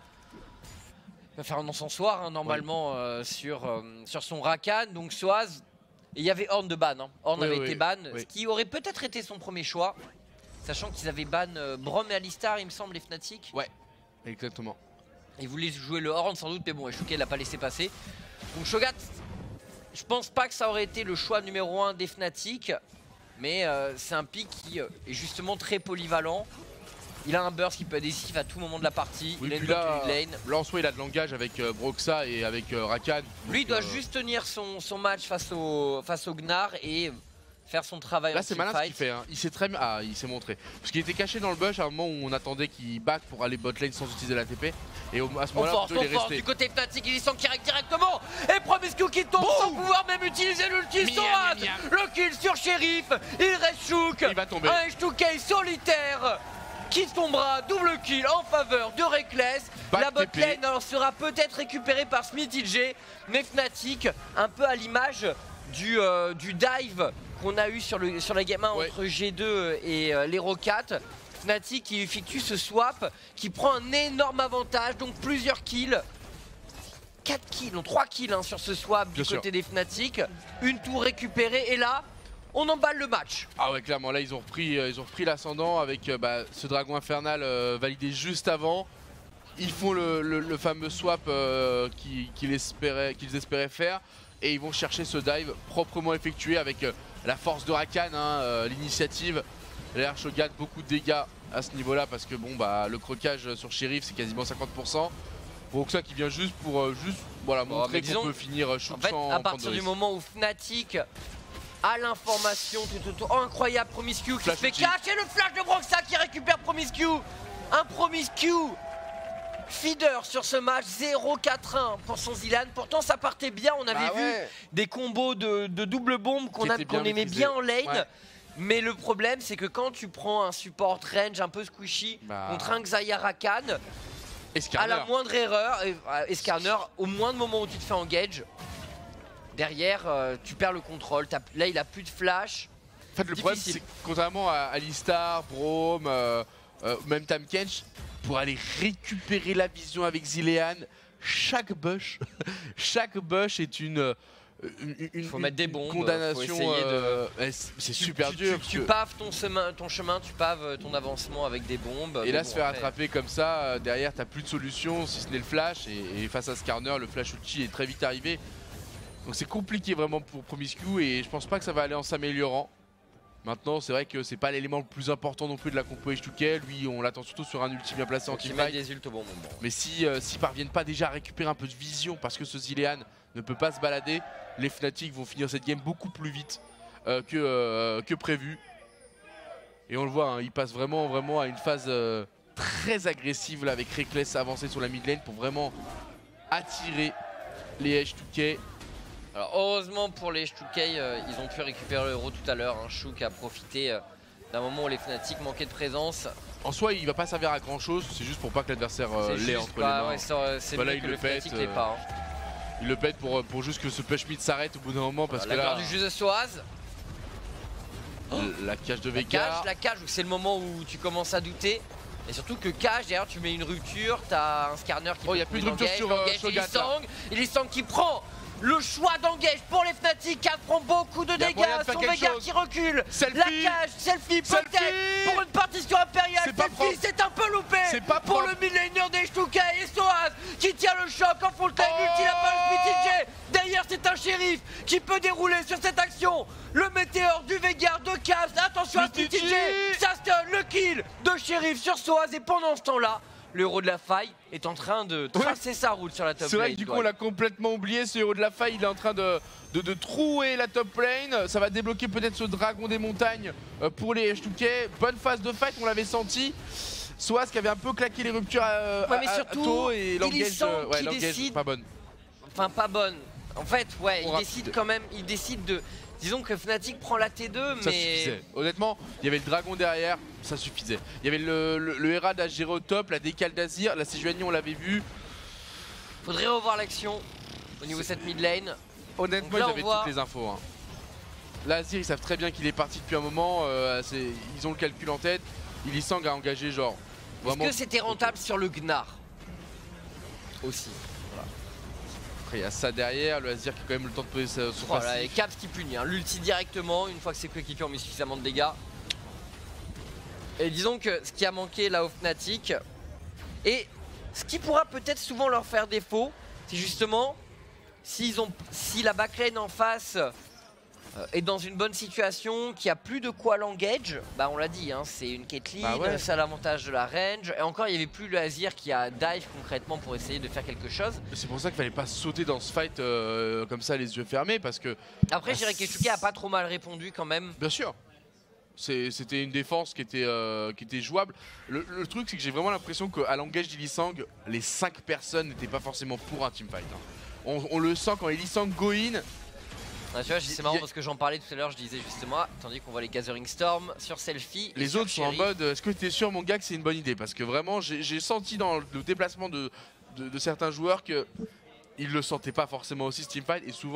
un encensoir hein, normalement sur son Rakan. Donc Soaz, et il y avait Horn de ban, hein. Horn avait été ban, ce qui aurait peut-être été son premier choix, sachant qu'ils avaient ban Braum et Alistar il me semble les Fnatic. Ouais, exactement. Ils voulaient jouer le Horn sans doute, mais bon, H2K l'a pas laissé passer. Donc Shogat, je pense pas que ça aurait été le choix numéro 1 des Fnatic. Mais c'est un pick qui est justement très polyvalent. Il a un burst qui peut être décisif à tout moment de la partie. Oui, il a une là en soi il a de langage avec Broxa et avec Rakan. Lui il doit juste tenir son match face au Gnar et faire son travail. Là c'est malin ce qu'il fait, hein. Il s'est très bien. Ah, il s'est montré. Parce qu'il était caché dans le bush à un moment où on attendait qu'il back pour aller bot lane sans utiliser la TP. Et à ce moment-là, il est resté. Du côté Fnatic, il s'en direct directement. Et Promiscu qui tombe sans pouvoir même utiliser l'ulti. Soaz, le kill sur Sheriff. Il reste Chouk. Il va tomber. Un H2K solitaire qui tombera, double kill en faveur de Reckless. La bot lane alors, sera peut-être récupérée par Smith TJ, mais Fnatic, un peu à l'image du dive qu'on a eu sur la game 1 Ouais. entre G2 et l'Hero 4. Fnatic qui effectue ce swap, qui prend un énorme avantage, donc plusieurs kills. 4 kills, non 3 kills hein, sur ce swap Bien du sûr. côté des Fnatic. Une tour récupérée et là, on emballe le match. Ah ouais, clairement, là ils ont repris l'ascendant avec ce dragon infernal validé juste avant. Ils font le fameux swap qu'ils espéraient faire et ils vont chercher ce dive proprement effectué avec la force de Rakan, hein, l'initiative. L'air Shogun, beaucoup de dégâts à ce niveau-là parce que bon bah le croquage sur Sheriff c'est quasiment 50%. Donc ça qui vient juste pour voilà, Bon, montrer mais disons, qu'on peut finir En Chouk fait, sans à prendre de partir du risque. moment où Fnatic a l'information tout autour, oh incroyable Promiscu qui se Flash fait ulti. cacher, le flash de Broxa qui récupère Promiscu. Un Promiscu feeder sur ce match, 0-4-1 pour son Zilan. Pourtant ça partait bien, on avait Bah vu ouais. des combos de double bombe qu'on Qui étaient bien aimait maîtrisés. bien en lane. Ouais. Mais le problème c'est que quand tu prends un support range un peu squishy Bah. contre un Xayah Rakan, à Escarner. la moindre erreur, Escarner, au moindre moment où tu te fais engage, derrière tu perds le contrôle. Là il a plus de flash. En fait, le problème, Difficile. c'est que contrairement à Alistar, Braum, même Tahm-Kench, pour aller récupérer la vision avec Zilean, chaque bush, chaque bush est une Faut mettre des bombes, condamnation. faut essayer de- ouais, c'est super dur. parce Tu que- paves ton chemin, tu paves ton avancement avec des bombes. Et Mais là, bon, se faire après, attraper comme ça, derrière, t'as plus de solution si ce n'est le flash. Et face à Skarner, le flash ulti est très vite arrivé. Donc c'est compliqué vraiment pour Promiscu et je pense pas que ça va aller en s'améliorant. Maintenant, c'est vrai que c'est pas l'élément le plus important non plus de la compo H2K. Lui, on l'attend surtout sur un ulti bien placé en faut qu'ils mettent teamfight. des ults au bon moment. Mais s'ils parviennent pas déjà à récupérer un peu de vision parce que ce Zilean ne peut pas se balader, les Fnatic vont finir cette game beaucoup plus vite que prévu. Et on le voit, hein, ils passent vraiment à une phase très agressive là, avec Reckless avancé sur la mid lane pour vraiment attirer les H2K. Alors heureusement pour les H2K, ils ont pu récupérer l'euro tout à l'heure. Chouk a profité d'un moment où les Fnatic manquaient de présence. En soi, il va pas servir à grand chose, c'est juste pour pas que l'adversaire C'est l'ait juste entre pas- les mains. ouais, c'est Voilà, mieux il que le le Fnatic pète, l'ait pas. hein. Il le pète pour juste que ce push mid s'arrête au bout d'un moment parce La que là, garde du jeu de Soaz. la cage de La Vega. cage, c'est le moment où tu commences à douter. Et surtout que cage, derrière tu mets une rupture, t'as un Skarner qui Oh, peut y a plus de trouver rupture l'engage, sur l'engage, Shogat, là. et Lisang qui prend le choix d'engage pour les Fnatic, qui prend beaucoup de Y a dégâts, moyen de faire son quelque Vega chose. qui recule, Selfie. la cage, selfie peut-être Selfie. pour une partition impériale, C'est pas selfie propre. c'est un peu loupé C'est pas pour propre. le midlaner des H2K et Soaz qui tient le choc en full time Oh. ulti, la balle PTG. Derrière c'est un shérif qui peut dérouler sur cette action, le météore du Vega de Cavs, attention à PTG. PTG, ça stun, le kill de shérif sur Soaz et pendant ce temps-là, le héros de la faille est en train de tracer sa route sur la top C'est vrai lane. que du coup on l'a complètement oublié, ce héros de la faille, il est en train de trouer la top lane. Ça va débloquer peut-être ce dragon des montagnes pour les H2K. Bonne phase de fight, on l'avait senti. Soaz qui avait un peu claqué les ruptures Ouais, mais surtout, tôt et l'engage Illisang qui l'engage décide- pas bonne. Enfin pas bonne. En fait, ouais, Trop il rapide. décide quand même, il décide de... Disons que Fnatic prend la T2, Ça mais... suffisait. Honnêtement, il y avait le dragon derrière, ça suffisait. Il y avait le Herald à gérer au top, la décale d'Azir, la Sejuani on l'avait vu. Faudrait revoir l'action au niveau de cette mid lane. Honnêtement, Donc là, ils on avaient voit- toutes les infos. Hein. Là, Azir, ils savent très bien qu'il est parti depuis un moment. Ils ont le calcul en tête. Illisang a engagé genre Est-ce vraiment. que c'était rentable sur le Gnar aussi? Après, il y a ça derrière, le Azir qui a quand même le temps de poser son Voilà, passif. et Caps qui punit, hein. L'ulti directement, une fois que ses coéquipiers ont mis suffisamment de dégâts. Et disons que ce qui a manqué là au Fnatic, et ce qui pourra peut-être souvent leur faire défaut, c'est justement si la backlane en face est dans une bonne situation, qu'il n'y a plus de quoi l'engage, bah on l'a dit, hein, c'est une Caitlyn, Bah ouais. ça a l'avantage de la range, et encore il n'y avait plus le Azir qui a dive concrètement pour essayer de faire quelque chose. C'est pour ça qu'il fallait pas sauter dans ce fight comme ça, les yeux fermés, parce que Après je dirais que Shuka a pas trop mal répondu quand même. bien sûr, c'était une défense qui était jouable. Le truc, c'est que j'ai vraiment l'impression qu'à l'engage d'Illisang, les 5 personnes n'étaient pas forcément pour un teamfight. Hein. On le sent quand Illisang go in. Ah, tu vois, c'est marrant parce que j'en parlais tout à l'heure, je disais justement, tandis qu'on voit les Gathering Storm sur Selfie. et Les sur autres sont en Sheriff. mode est-ce que tu es sûr mon gars que c'est une bonne idée? Parce que vraiment j'ai senti dans le déplacement de certains joueurs qu'ils le sentaient pas forcément aussi ce teamfight. Et souvent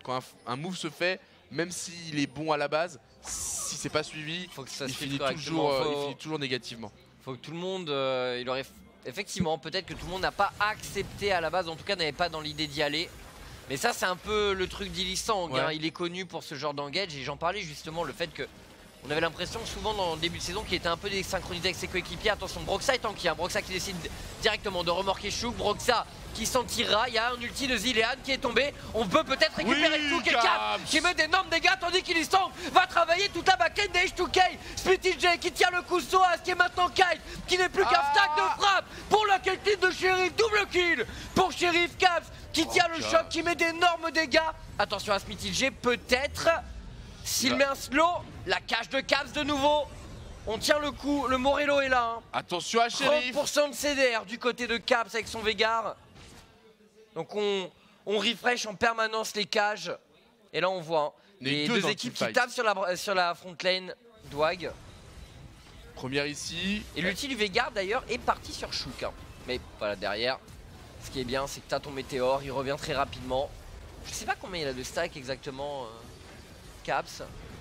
quand un move se fait, même s'il est bon à la base, si c'est pas suivi, Faut que ça il se finit fasse toujours, correctement. il finit toujours négativement. Faut que tout le monde, il aurait effectivement peut-être que tout le monde n'a pas accepté à la base, en tout cas n'avait pas dans l'idée d'y aller. Mais ça c'est un peu le truc d'Ilisang, Ouais. hein. Il est connu pour ce genre d'engage et j'en parlais justement, le fait que on avait l'impression souvent dans le début de saison qu'il était un peu désynchronisé avec ses coéquipiers. Attention, Broxah est tanky, hein. Broxah qui décide directement de remorquer Chouk, Broxah qui s'en tirera, il y a un ulti de Zilean qui est tombé, on peut peut-être récupérer Oui, Chouk et Caps Cap qui met d'énormes dégâts tandis qu'Ilisang va travailler toute la backlane des H2K. SplitTJ qui tient le coup Soaz qui est maintenant Kite, qui n'est plus qu'un stack de frappe pour la Caitlyn de Sheriff, double kill pour Sheriff. Caps qui tient le choc, qui met d'énormes dégâts. Attention à SplitTJ, peut-être s'il met un slow, la cage de Caps de nouveau. On tient le coup, le Morello est là, hein. Attention à Sheriff. 30% de CDR du côté de Caps avec son Veigar. Donc on refresh en permanence les cages. Et là on voit hein, On est les deux deux dans le équipes qui teamfight. tapent sur la front lane d'Wag. Première ici. Et l'ulti du Veigar d'ailleurs est parti sur Chouk, hein. Mais voilà, derrière, ce qui est bien c'est que t'as ton météore, il revient très rapidement. Je sais pas combien il a de stack exactement, Caps.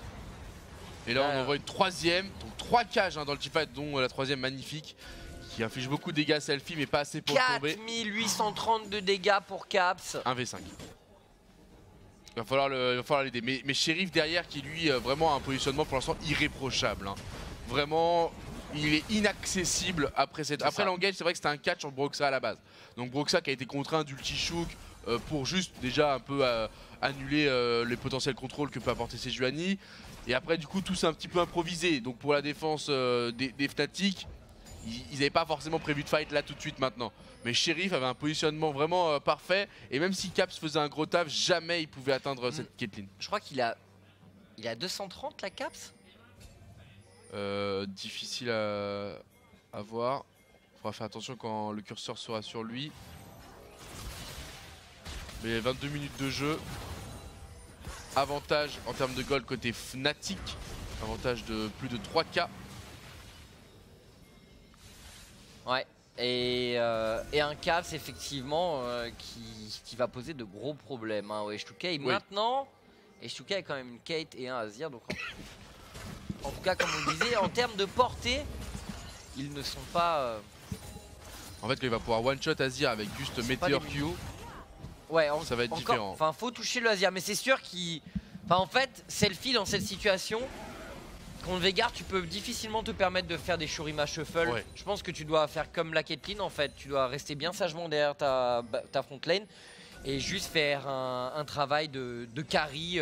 Et là on envoie une troisième, donc 3 cages hein, dans le teamfight, dont la troisième magnifique, qui inflige beaucoup de dégâts à Selfie, mais pas assez pour tomber. 4830 de dégâts pour Caps. 1v5. Il va falloir l'aider. Mais Sheriff derrière qui lui vraiment a un positionnement pour l'instant irréprochable. Hein. Vraiment, il est inaccessible après l'engage. C'est vrai que c'était un catch sur Broxah à la base. Donc Broxah qui a été contraint d'ulti Chouk pour juste déjà un peu annuler les potentiels contrôles que peut apporter Sejuani. Et après du coup tout s'est un petit peu improvisé. Donc pour la défense des Fnatic, ils n'avaient pas forcément prévu de fight là tout de suite maintenant. Mais Sheriff avait un positionnement vraiment parfait. Et même si Caps faisait un gros taf, jamais il pouvait atteindre cette Caitlyn. Je crois qu'il a 230 la Caps. Difficile à voir. Il faudra faire attention quand le curseur sera sur lui. Mais 22 minutes de jeu. Avantage en termes de gold côté Fnatic. Avantage de plus de 3K. Ouais. Et un Caps effectivement qui va poser de gros problèmes hein, au H2K. Oui. Maintenant, H2K a quand même une Kate et un Azir. Donc en tout cas, comme on le disait, en termes de portée, ils ne sont pas... En fait, quand il va pouvoir one shot Azir avec juste Meteor Q. Ouais, ça va être encore, différent. Enfin, faut toucher le Azir, mais c'est sûr qu'il... Enfin, en fait, Selfie dans cette situation, contre Veigar, tu peux difficilement te permettre de faire des Shurima Shuffle. Ouais. Je pense que tu dois faire comme la Caitlyn, en fait. Tu dois rester bien sagement derrière ta front lane et juste faire un travail de carry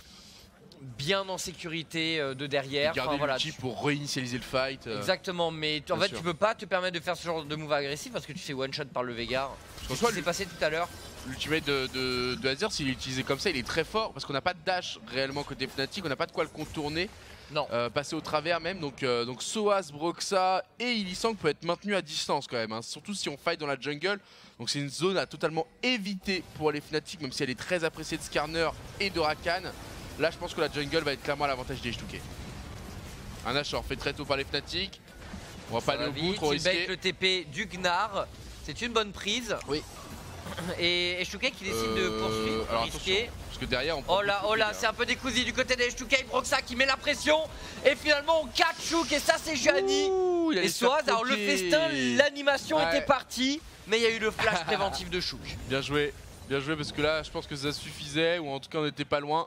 bien en sécurité de derrière. Garder Enfin, voilà, l'ulti pour réinitialiser le fight. Exactement, mais en fait, sûr. tu peux pas te permettre de faire ce genre de move agressif parce que tu fais one shot par le Veigar. qu'en Ce soi, qui s'est passé tout à l'heure. L'ultimate de Azir, s'il est utilisé comme ça, il est très fort parce qu'on n'a pas de dash réellement côté Fnatic, on n'a pas de quoi le contourner, Non. passer au travers même. Donc Soaz, Broxah et Ilisang peut être maintenu à distance quand même, hein, surtout si on fight dans la jungle. Donc c'est une zone à totalement éviter pour les Fnatic, même si elle est très appréciée de Skarner et de Rakan. Là, je pense que la jungle va être clairement à l'avantage des H2K. Un Nashor fait très tôt par les Fnatic. On va pas aller au bout, trop Il bait risqué. le TP du Gnar. C'est une bonne prise. Oui. Et H2K qui décide de poursuivre, alors risquer. attention, parce que derrière on prend Oh là, beaucoup de dégâts. c'est un peu décousu du côté des H2K. Broxah qui met la pression. Et finalement, on catch Chouk. Et ça, c'est Juani. Ouh, il allait Et se faire Soaz, alors le poker. festin, l'animation Ouais. était partie. Mais il y a eu le flash préventif de Chouk. Bien joué parce que là je pense que ça suffisait, ou en tout cas on n'était pas loin.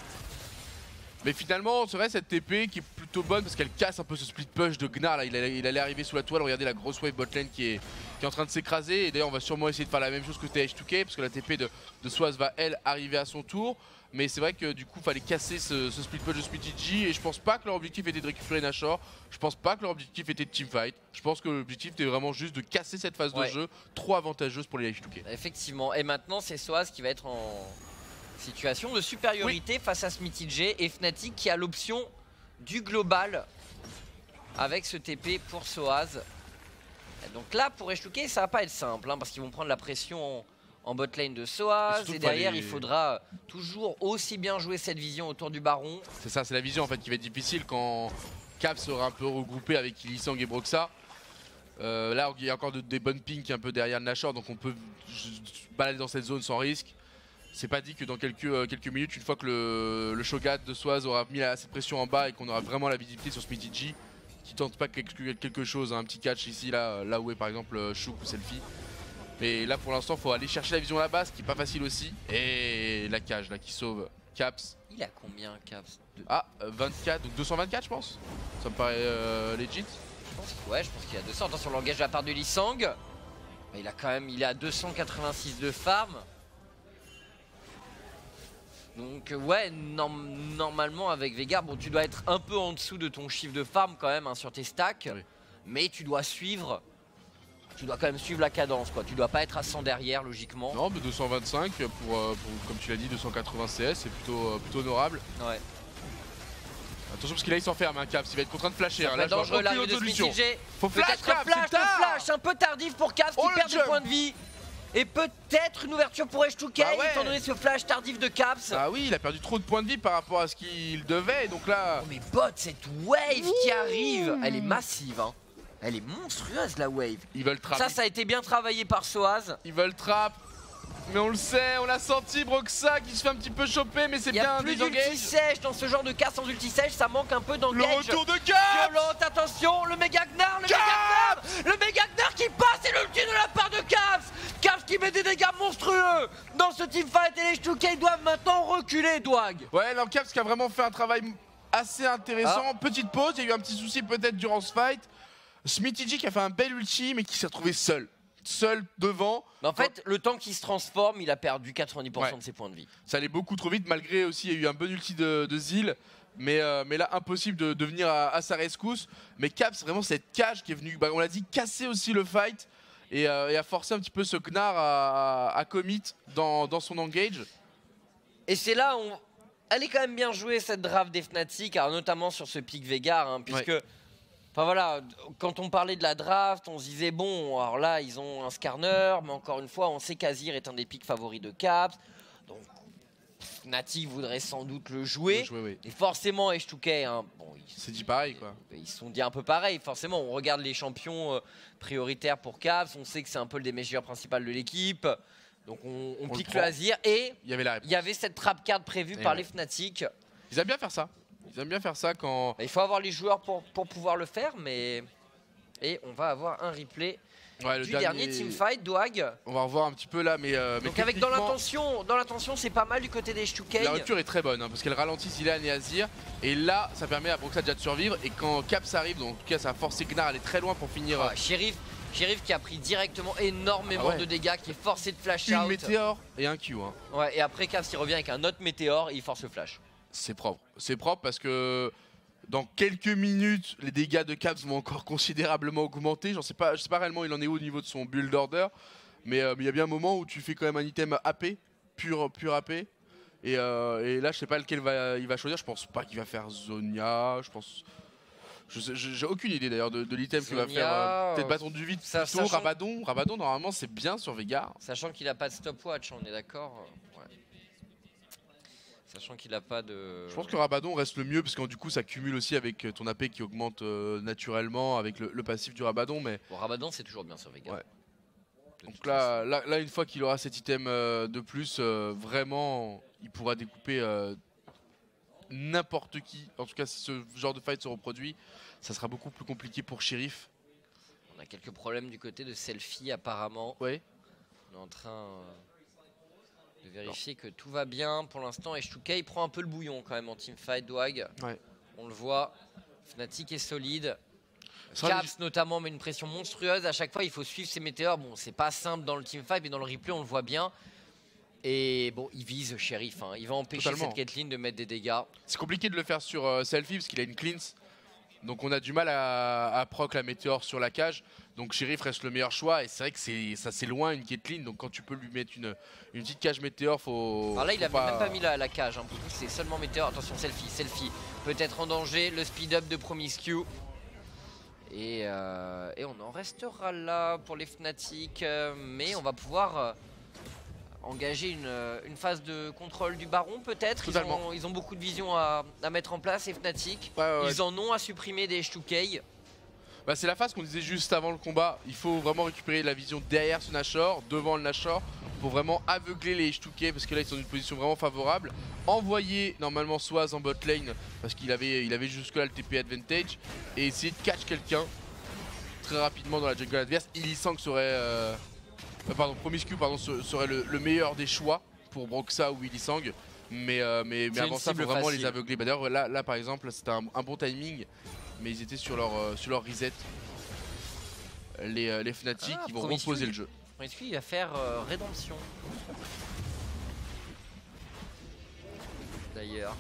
Mais finalement c'est vrai cette TP qui est plutôt bonne parce qu'elle casse un peu ce split push de Gnar là, il allait arriver sous la toile, regardez la grosse wave botlane qui est en train de s'écraser. Et d'ailleurs on va sûrement essayer de faire la même chose que H2K parce que la TP de Soaz va elle arriver à son tour. Mais c'est vrai que du coup fallait casser ce split push de SplitTJ et je pense pas que leur objectif était de récupérer Nashor, je pense pas que leur objectif était de teamfight, je pense que l'objectif était vraiment juste de casser cette phase de jeu trop avantageuse pour les H2K. Effectivement. Et maintenant, c'est Soaz qui va être en situation de supériorité face à SplitTJ et Fnatic qui a l'option du global avec ce TP pour Soaz. Et donc là, pour H2K, ça va pas être simple hein, parce qu'ils vont prendre la pression en bot lane de Soaz et derrière il faudra toujours aussi bien jouer cette vision autour du baron. C'est ça, c'est la vision en fait qui va être difficile quand Cap sera un peu regroupé avec Ilisang et Broxah. Là il y a encore des bonnes pings un peu derrière le Nashor, donc on peut balader dans cette zone sans risque. c'est pas dit que dans quelques minutes, une fois que le Shogat de Swaz aura mis assez de pression en bas et qu'on aura vraiment la visibilité sur SmittyG, qui tente pas quelque chose, un petit catch ici, là où est par exemple Chouk ou Selfie. Mais là pour l'instant, faut aller chercher la vision à la base, qui est pas facile aussi. Et la cage là qui sauve Caps. Il a combien Caps? Ah, 24, donc 224 je pense. Ça me paraît legit. Ouais, je pense qu'il a 200. Attention, l'engage de la part de Lee Sang. Il a quand même, il est à 286 de farm. Donc ouais, normalement avec Veigar, bon, tu dois être un peu en dessous de ton chiffre de farm quand même hein, sur tes stacks. Oui. Mais tu dois suivre. Tu dois quand même suivre la cadence quoi. Tu dois pas être à 100 derrière logiquement. Non, mais 225 pour comme tu l'as dit, 280 CS, c'est plutôt honorable. Ouais. Attention parce qu'il a il s'enferme un Caps, il va être contraint de flasher. Ça là, je dangereux l'arrivée de SmittyG. Faut flash, Caps, le flash un peu tardif pour Caps qui perd des points de vie. Et peut-être une ouverture pour H2K étant donné ce flash tardif de Caps. Ah oui, il a perdu trop de points de vie par rapport à ce qu'il devait. Donc là. Oh mais bot, cette wave qui arrive, elle est massive hein. Elle est monstrueuse la wave. Ils veulent trap. Ça a été bien travaillé par Soaz. Ils veulent trap. Mais on le sait, on l'a senti, Broxah qui se fait un petit peu choper, mais c'est bien. Il y a plus d'ulti sèche dans ce genre de cas sans ulti sèche, ça manque un peu d'engage. Le retour de Caps. Violente, attention, le méga Gnar, le méga Gnar qui passe et l'ulti de la part de Caps. Caps qui met des dégâts monstrueux dans ce teamfight et les H2K doivent maintenant reculer, Dwag. Ouais, non, Caps qui a vraiment fait un travail assez intéressant. Petite pause, il y a eu un petit souci peut-être durant ce fight. SmittyG qui a fait un bel ulti, mais qui s'est retrouvé seul devant. Mais en fait, le temps qu'il se transforme, il a perdu 90% de ses points de vie. Ça allait beaucoup trop vite, malgré aussi, il y a eu un bon ulti de Zil. Mais là, impossible de venir à sa rescousse. Mais Caps, vraiment, cette cage qui est venue, on l'a dit, casser aussi le fight. Et a forcé un petit peu ce Gnar à commit dans son engage. Et c'est là où elle est quand même bien jouée cette draft des Fnatic, alors notamment sur ce pick Veigar, hein, puisque... Ouais. Enfin voilà, quand on parlait de la draft, on se disait bon, alors là ils ont un Skarner, mais encore une fois on sait qu'Azir est un des picks favoris de Caps, donc Fnatic voudrait sans doute le jouer, oui. Et forcément H2K, hein, bon, c'est dit pareil quoi. Ils se sont dit un peu pareil, forcément on regarde les champions prioritaires pour Caps, on sait que c'est un peu le des meilleurs principales de l'équipe, donc on pique le Azir et il y avait cette trap card prévue par les Fnatic. Ils aiment bien faire ça. Ils aiment bien faire ça quand... Il faut avoir les joueurs pour pouvoir le faire, mais... Et on va avoir un replay du dernier teamfight, Dwag. On va revoir un petit peu là, mais donc avec dans l'intention, c'est pas mal du côté des H2K. La rupture est très bonne, hein, parce qu'elle ralentit Zilean et Azir. Et là, ça permet à Broxah déjà de survivre. Et quand Caps arrive, donc en tout cas ça a forcé Gnar à aller très loin pour finir... Sheriff qui a pris directement énormément de dégâts, qui est forcé de flash out. Une météore et un Q. Hein. Ouais, et après Caps il revient avec un autre météore et il force le flash. C'est propre parce que dans quelques minutes, les dégâts de Caps vont encore considérablement augmenter. Je sais pas réellement il en est où au niveau de son build order, mais il y a bien un moment où tu fais quand même un item AP, pur AP. Et là, je sais pas lequel il va choisir. Je pense pas qu'il va faire Zhonya. J'ai aucune idée d'ailleurs de l'item qu'il va faire. Peut-être bâton du vide plutôt. Rabadon. Rabadon, normalement, c'est bien sur Veigar. Sachant qu'il a pas de stopwatch, on est d'accord. Sachant qu'il n'a pas de... Je pense que Rabadon reste le mieux parce que du coup ça cumule aussi avec ton AP qui augmente naturellement avec le passif du Rabadon. Mais... Bon, Rabadon c'est toujours bien sur Veigar. Ouais. Donc là, une fois qu'il aura cet item de plus, vraiment il pourra découper n'importe qui. En tout cas si ce genre de fight se reproduit, ça sera beaucoup plus compliqué pour Sheriff. On a quelques problèmes du côté de Selfie apparemment. Ouais. On est en train... de vérifier que tout va bien pour l'instant. H2K il prend un peu le bouillon quand même en teamfight, Dwag. Ouais. On le voit. Fnatic est solide. Caps notamment met une pression monstrueuse. À chaque fois il faut suivre ses météores. Bon c'est pas simple dans le teamfight mais dans le replay on le voit bien. Et bon il vise Sheriff. Hein. Il va empêcher cette Caitlyn de mettre des dégâts. C'est compliqué de le faire sur Selfie parce qu'il a une cleanse. Donc on a du mal à proc la météore sur la cage. Donc Sheriff reste le meilleur choix. Et c'est vrai que c'est loin une Caitlyn. Donc quand tu peux lui mettre une petite cage météore, faut... Alors là il avait même pas mis la cage. Hein. Pour tout c'est seulement météore. Attention Selfie peut être en danger. Le speed up de Promiscue. Et on en restera là pour les Fnatic. Mais on va pouvoir... engager une phase de contrôle du baron peut-être. Ils ont beaucoup de vision à mettre en place et Fnatic. Ils en ont à supprimer des H2K. Bah, c'est la phase qu'on disait juste avant le combat. Il faut vraiment récupérer la vision derrière ce Nashor, devant le Nashor, pour vraiment aveugler les H2K parce que là ils sont dans une position vraiment favorable. Envoyer normalement Swaz en bot lane parce qu'il avait jusque là le TP advantage et essayer de catch quelqu'un très rapidement dans la jungle adverse. Illisang serait... Promiscu serait le meilleur des choix pour Broxah ou Illisang. Mais avant ça, il faut vraiment les aveugler. Bah, d'ailleurs, là par exemple, c'était un bon timing, mais ils étaient sur leur reset. Les Fnatic, ils vont reposer le jeu. Promiscu, il va faire rédemption. D'ailleurs.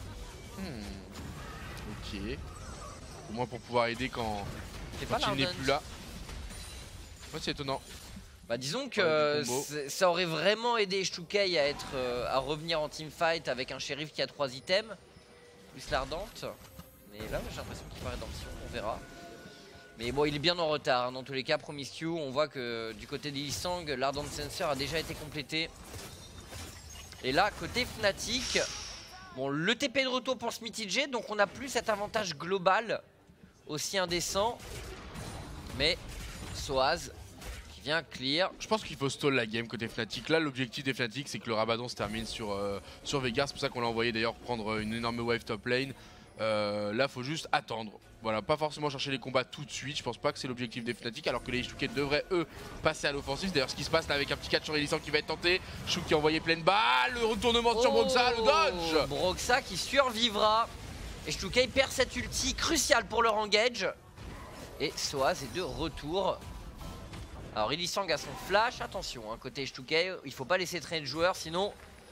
Ok. Au moins pour pouvoir aider quand il n'est plus là. Ouais, c'est étonnant. Bah disons que ça aurait vraiment aidé H2K à revenir en teamfight avec un shérif qui a 3 items, plus l'ardente. Mais là j'ai l'impression qu'il fait rédemption, on verra. Mais bon il est bien en retard, hein. Dans tous les cas Promiscu, on voit que du côté d'Illisang, l'ardente sensor a déjà été complété. Et là côté Fnatic, bon le TP de retour pour SmithyJ, donc on n'a plus cet avantage global aussi indécent. Mais Swaz vient clear. Je pense qu'il faut stall la game côté Fnatic. Là l'objectif des Fnatic c'est que le Rabadon se termine sur Veigar. C'est pour ça qu'on l'a envoyé d'ailleurs prendre une énorme wave top lane. Là faut juste attendre. Voilà, pas forcément chercher les combats tout de suite. Je pense pas que c'est l'objectif des Fnatic alors que les H2K devraient eux passer à l'offensive. D'ailleurs ce qui se passe là avec un petit catch sur Illisang qui va être tenté. Chouk qui a envoyé pleine balle. Le retournement sur Broxah, le dodge. Broxah qui survivra. Et H2K perd cette ulti cruciale pour leur engage. Et Swaz est de retour. Alors Illisang a son flash, attention, hein, côté H2K, il faut pas laisser traîner le joueur, sinon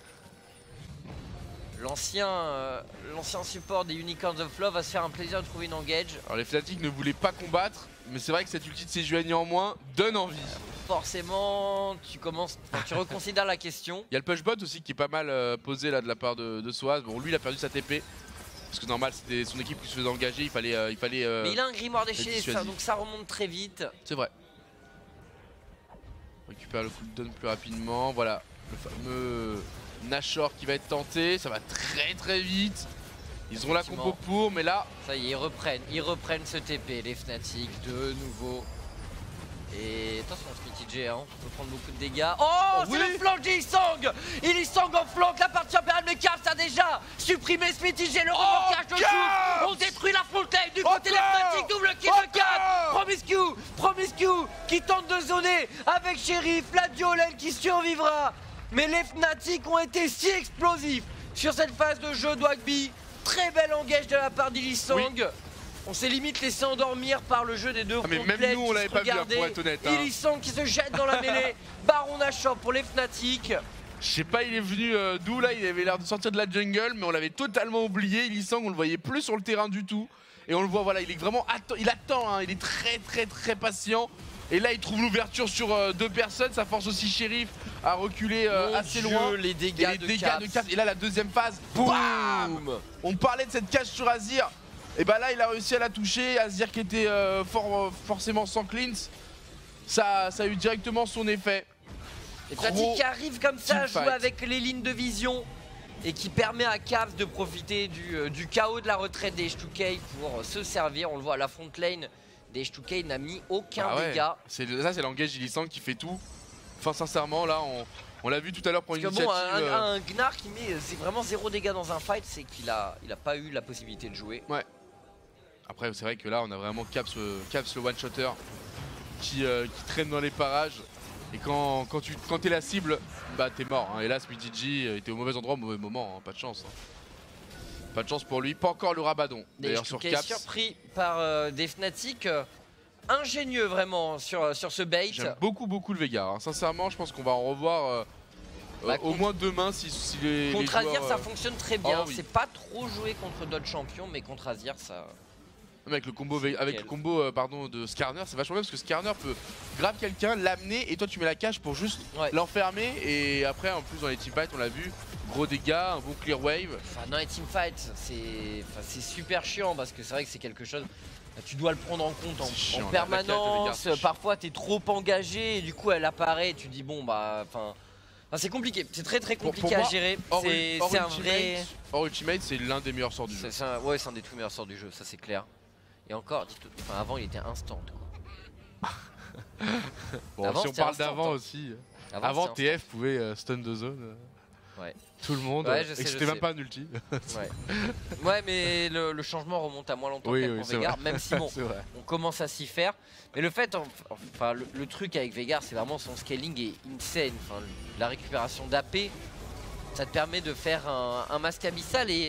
l'ancien support des Unicorns of Love va se faire un plaisir de trouver une engage. Alors les Fnatic ne voulaient pas combattre, mais c'est vrai que cette ulti de Sejuani en moins donne envie. Forcément, tu reconsidères la question. Il y a le pushbot aussi qui est pas mal posé là de la part de Swaz. Bon lui il a perdu sa TP. Parce que normal c'était son équipe qui se faisait engager, il fallait mais il a un grimoire déchaîné, donc ça remonte très vite. C'est vrai. On récupère le cooldown plus rapidement, voilà. Le fameux Nashor qui va être tenté, ça va très vite. Ils ont la compo pour, mais là... Ça y est, ils reprennent ce TP, les Fnatic, de nouveau. Et attention, SmithyJ, hein, on peut prendre beaucoup de dégâts. Oh, c'est le flank d'Illisang. Illisang en flank, la partie impériale, mais Cavs a déjà supprimé SmithyJ, le remorquage de Chouk. On détruit la fontaine du côté des Fnatic, double kill de Cavs. Promiscu qui tente de zoner avec Sheriff, la Diolène qui survivra. Mais les Fnatic ont été si explosifs sur cette phase de jeu d'Wagby. Très bel engage de la part d'Illisang. Oui. On s'est limite laissé endormir par le jeu des deux mais même nous on l'avait pas vu pour être honnête. Illisang qui se jette dans la mêlée. Baron Nashor pour les Fnatic. Je sais pas il est venu d'où là, il avait l'air de sortir de la jungle mais on l'avait totalement oublié. Illisang on le voyait plus sur le terrain du tout. Et on le voit voilà, il est vraiment il attend hein, il est très patient. Et là il trouve l'ouverture sur deux personnes, ça force aussi Sheriff à reculer assez loin. Les dégâts de Cavs. Et là la deuxième phase, boum. On parlait de cette cage sur Azir. Et bah là il a réussi à la toucher, Azir qui était forcément sans cleanse, ça a eu directement son effet. Et Fnatic qui arrive comme ça à jouer avec les lignes de vision et qui permet à Cavs de profiter du chaos de la retraite des H2K pour se servir. On le voit, la front lane des H2K n'a mis aucun dégât. Ça c'est l'engage d'Illisang qui fait tout. Enfin sincèrement là on l'a vu tout à l'heure pour une initiative. Bon, un Gnar qui met vraiment 0 dégâts dans un fight, c'est qu'il a pas eu la possibilité de jouer. Ouais. Après c'est vrai que là on a vraiment Caps le one-shotter qui traîne dans les parages. Et quand t'es la cible, bah t'es mort. Hein. Et là SmithyJ était au mauvais endroit au mauvais moment, hein. Pas de chance. Hein. Pas de chance pour lui, pas encore le Rabadon. D'ailleurs sur Caps. Surpris par des Fnatic ingénieux vraiment sur ce bait. J'aime beaucoup le Veigar. Hein. Sincèrement je pense qu'on va en revoir au moins demain si les contre joueurs, Azir ça fonctionne très bien. Oui. C'est pas trop joué contre d'autres champions mais contre Azir ça... Avec le combo, de Skarner, c'est vachement bien parce que Skarner peut grave quelqu'un, l'amener et toi tu mets la cage pour juste l'enfermer. Et après en plus dans les teamfights on l'a vu, gros dégâts, un bon clear wave. Enfin, dans les teamfights c'est super chiant parce que c'est vrai que c'est quelque chose, tu dois le prendre en compte en permanence. Parfois t'es trop engagé et du coup elle apparaît et tu dis bon bah c'est compliqué, c'est très compliqué à gérer. C'est un vrai... Hors Ultimate c'est l'un des meilleurs sorts du jeu. C'est un des tout meilleurs sorts du jeu, ça c'est clair. Et encore, avant il était instant. Bon, si on parle d'avant aussi. Avant TF pouvait stun de zone. Ouais. Tout le monde. Ouais, je sais, et c'était même pas un ulti. Ouais, mais le changement remonte à moins longtemps pour Veigar, même si bon, on commence à s'y faire. Mais le fait, enfin, le truc avec Veigar, c'est vraiment son scaling est insane. Enfin, la récupération d'AP, ça te permet de faire un masque abyssal et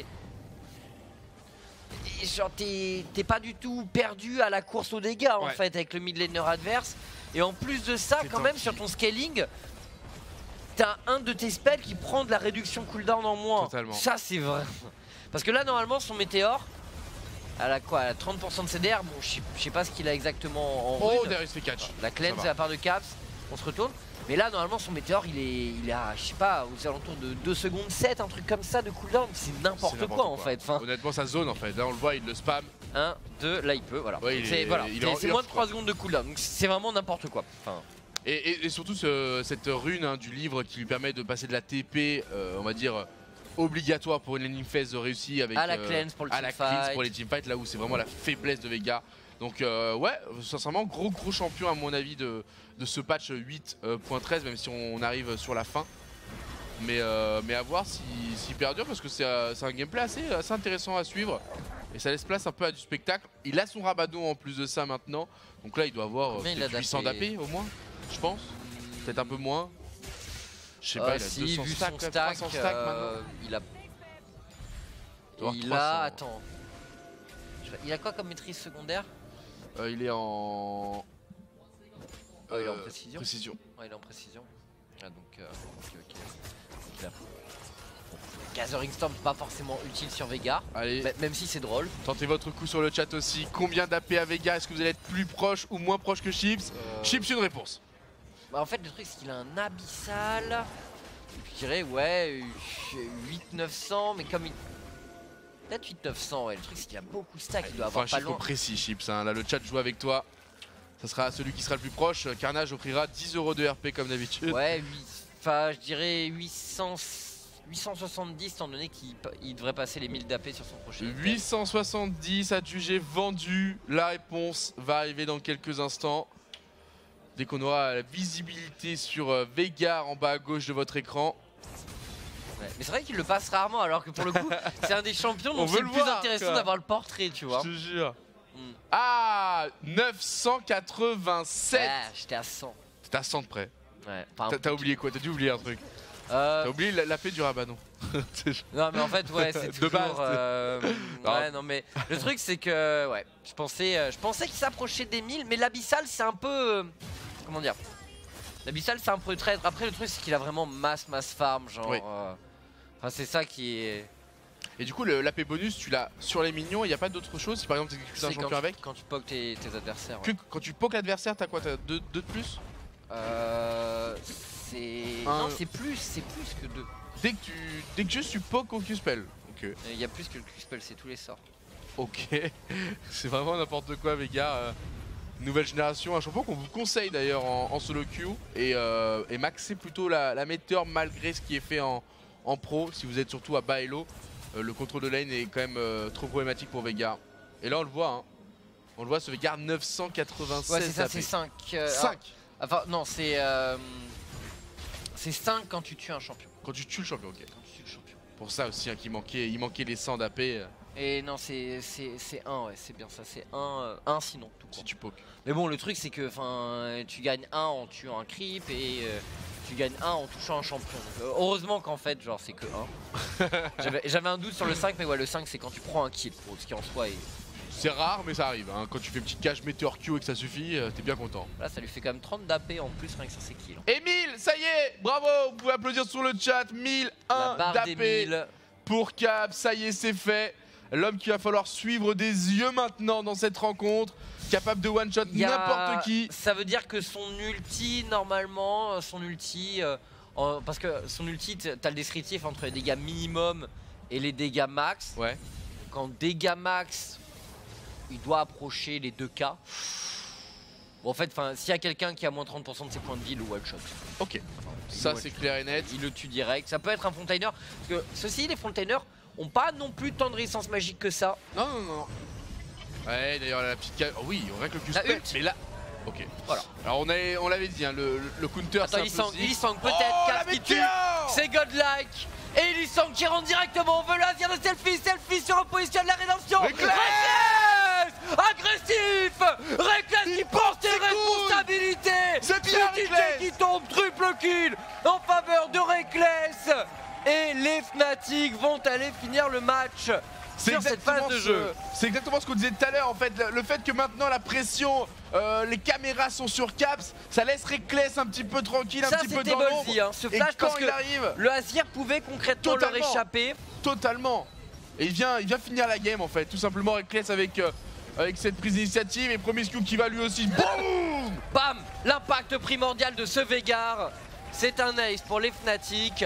genre t'es pas du tout perdu à la course aux dégâts en fait avec le mid laner adverse. Et en plus de ça, quand même sur ton scaling, t'as un de tes spells qui prend de la réduction cooldown en moins. Totalement. Ça c'est vrai. Parce que là normalement son météore, elle a quoi, elle a 30% de CDR. Bon, je sais pas ce qu'il a exactement en Oh, rune. derrière il se fait catch. La cleanse de la part de Caps, on se retourne. Mais là normalement son météore il est à, je sais pas, aux alentours de 2 secondes 7, un truc comme ça de cooldown. C'est n'importe quoi en fait. Enfin, honnêtement sa zone en fait, là on le voit, il le spam. 1, 2, là il peut, voilà. Ouais, c'est moins de 3 secondes de cooldown, donc c'est vraiment n'importe quoi. Enfin, et surtout cette rune du livre qui lui permet de passer de la TP, on va dire, obligatoire pour une laning phase réussie avec à la cleanse pour les teamfights, là où c'est vraiment la faiblesse de Veigar. Donc ouais, sincèrement, gros champion à mon avis de ce patch 8.13, même si on arrive sur la fin. Mais à voir s'il perdure, parce que c'est un gameplay assez intéressant à suivre. Et ça laisse place un peu à du spectacle. Il a son Rabadon en plus de ça maintenant. Donc là il doit avoir 800 d'AP au moins, je pense. Peut-être un peu moins. Je sais pas, il a 200 stacks, 300 stacks maintenant. Attends. Il a quoi comme maîtrise secondaire? Il est en... il est en précision. Ouais, il est en précision. Ah donc, ok. Gathering Storm pas forcément utile sur Veigar, même si c'est drôle. Tentez votre coup sur le chat aussi. Combien d'AP à Veigar? Est-ce que vous allez être plus proche ou moins proche que Chips? Chips, une réponse. Bah en fait le truc c'est qu'il a un abyssal. Je dirais ouais 8-900, mais comme il... Peut-être 8-900, ouais. Le truc c'est qu'il a beaucoup de stacks, il doit avoir pas loin. Précis Chips, hein. Là le chat joue avec toi. Ça sera celui qui sera le plus proche. Carnage offrira 10 € de RP comme d'habitude. Ouais, enfin je dirais 870 étant donné qu'il devrait passer les 1000 d'AP sur son prochain. 870 adjugé vendu. La réponse va arriver dans quelques instants. Dès qu'on aura la visibilité sur Veigar en bas à gauche de votre écran. Ouais, mais c'est vrai qu'il le passe rarement, alors que pour le coup c'est un des champions dont c'est le plus intéressant d'avoir le portrait, tu vois. Je te jure. Ah, 987. Ouais, j'étais à 100. T'étais à 100 de près. Ouais. T'as oublié quoi? T'as dû oublier un truc. T'as oublié l'AP du Rabadon. Non mais en fait ouais c'est toujours... De base. Ouais non mais le truc c'est que ouais, je pensais qu'il s'approchait des 1000, mais l'abyssal c'est un peu... comment dire? L'abyssal c'est un peu traître. Après le truc c'est qu'il a vraiment masse farm genre... Oui. Enfin c'est ça qui est... Et du coup l'AP bonus tu l'as sur les minions, il n'y a pas d'autre chose? Si par exemple tu exécutes un champion avec? Quand tu pokes tes adversaires. Ouais. Quand tu pokes l'adversaire t'as quoi? T'as 2 de plus? Non c'est plus que 2. Dès que juste tu pokes au Q-spell. Il y a plus que le Q-spell, c'est tous les sorts. Ok. C'est vraiment n'importe quoi Veigar. Nouvelle génération, un champion qu'on vous conseille d'ailleurs en solo queue. Et maxer plutôt la météore malgré ce qui est fait en pro. Si vous êtes surtout à bas elo, le contrôle de lane est quand même trop problématique pour Veigar. Et là on le voit, hein. On le voit, ce Veigar 996. Ouais c'est ça, c'est 5. 5. Enfin non c'est 5 quand tu tues un champion. Quand tu tues le champion, ok. Quand tu tues le champion. Pour ça aussi hein, il manquait les 100 d'AP. Et non c'est 1, ouais c'est bien ça, c'est 1 sinon tout court. Si tu pokes. Mais bon le truc c'est que tu gagnes 1 en tuant un creep et tu gagnes 1 en touchant un champion. Donc, heureusement qu'en fait genre c'est que 1. J'avais un doute sur le 5, mais ouais le 5 c'est quand tu prends un kill, ce qui en soi est... C'est rare mais ça arrive, hein. Quand tu fais une petite cage météore Q et que ça suffit, t'es bien content. Là ça lui fait quand même 30 d'AP en plus rien que sur ses kills. Et 1000, ça y est, bravo, vous pouvez applaudir sur le chat, 1001 d'AP pour Cap, ça y est c'est fait. L'homme qu'il va falloir suivre des yeux maintenant dans cette rencontre, capable de one shot n'importe qui. Ça veut dire que son ulti normalement, parce que son ulti t'as le descriptif entre les dégâts minimum et les dégâts max. Ouais. Quand dégâts max, il doit approcher les 2K. Bon, en fait, s'il y a quelqu'un qui a moins 30% de ses points de vie, le one shot. Ok, ça c'est clair et net. Il le tue direct. Ça peut être un Fontainer, parce que ceci, les Fontainers ont pas non plus tant de résistance magique que ça. Non. Ouais, d'ailleurs la petite cage. Oh oui, on règle le Q-spell. Mais là, Ok. Voilà. Alors on l'avait dit, hein, le counter Attends, s'impose. Ilisang peut-être, Oh, Caps la qui tue, météore. c'est godlike. Et Ilisang qui rentre directement, on veut le Azir de Selfie sur un position de la rédemption. Reckless agressif, Reckless qui porte ses responsabilités. C'est bien DJ Reckless qui tombe, triple kill en faveur de Reckless. Et les Fnatic vont aller finir le match sur cette phase de jeu. C'est exactement ce qu'on disait tout à l'heure en fait, le fait que maintenant la pression, les caméras sont sur Caps, ça laisse Reckless un petit peu tranquille, un petit peu dans l'ombre. Hein, ce Et flash quand parce il que arrive, le Azir pouvait concrètement leur échapper. totalement. Et il vient finir la game en fait, tout simplement Reckless avec cette prise d'initiative et Promiscu qui va lui aussi. Boum Bam, l'impact primordial de ce Veigar. C'est un ace pour les Fnatic.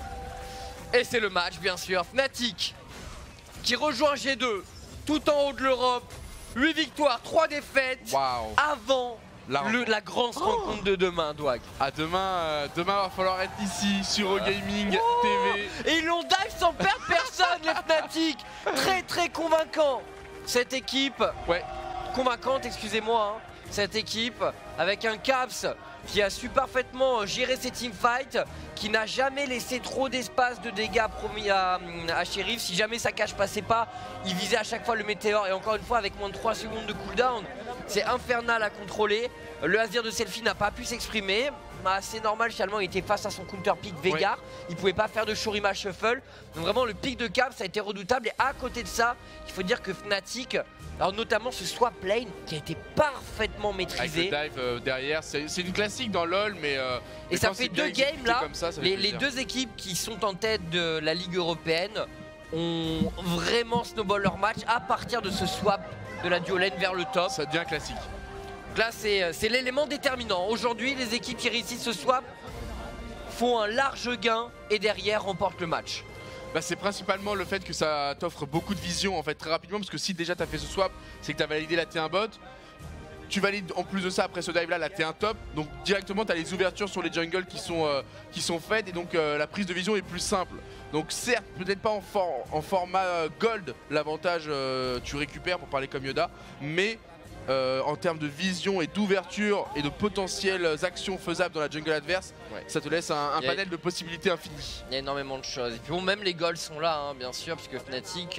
Et c'est le match bien sûr. Fnatic qui rejoint G2 tout en haut de l'Europe. 8 victoires, 3 défaites. Waouh. Avant la grande rencontre de demain, Dwag. À demain, va falloir être ici sur Eurogaming TV. Et ils l'ont dive sans perdre personne, les Fnatic. Très convaincant. Cette équipe, convaincante, excusez-moi. Cette équipe avec un Caps qui a su parfaitement gérer ses teamfights, qui n'a jamais laissé trop d'espace de dégâts promis à Sheriff. Si jamais sa cage passait pas, il visait à chaque fois le météore. Et encore une fois, avec moins de 3 secondes de cooldown, c'est infernal à contrôler. Le Azir de Selfie n'a pas pu s'exprimer. C'est normal, finalement, il était face à son counter pick Veigar. Il pouvait pas faire de Shurima Shuffle. Donc vraiment, le pick de Caps a été redoutable. Et à côté de ça, il faut dire que Fnatic, alors notamment ce swap lane qui a été parfaitement maîtrisé. Avec le dive derrière, c'est une classique dans LoL, mais et ça fait 2 games là, comme ça les 2 équipes qui sont en tête de la Ligue européenne ont vraiment snowball leur match à partir de ce swap de la duo lane vers le top. Ça devient classique. Donc là c'est l'élément déterminant. Aujourd'hui les équipes qui réussissent ce swap font un large gain et derrière remportent le match. Bah, c'est principalement le fait que ça t'offre beaucoup de vision en fait très rapidement, parce que si déjà tu as fait ce swap, c'est que tu as validé la T1 bot. Tu valides en plus de ça après ce dive là la T1 top, donc directement tu as les ouvertures sur les jungles qui sont faites, et donc la prise de vision est plus simple. Donc certes peut-être pas en format gold, l'avantage tu récupères pour parler comme Yoda, mais en termes de vision et d'ouverture et de potentielles actions faisables dans la jungle adverse, ça te laisse un panel de possibilités infinies. Il y a énormément de choses. Et puis bon, même les golds sont là, hein, bien sûr, puisque Fnatic,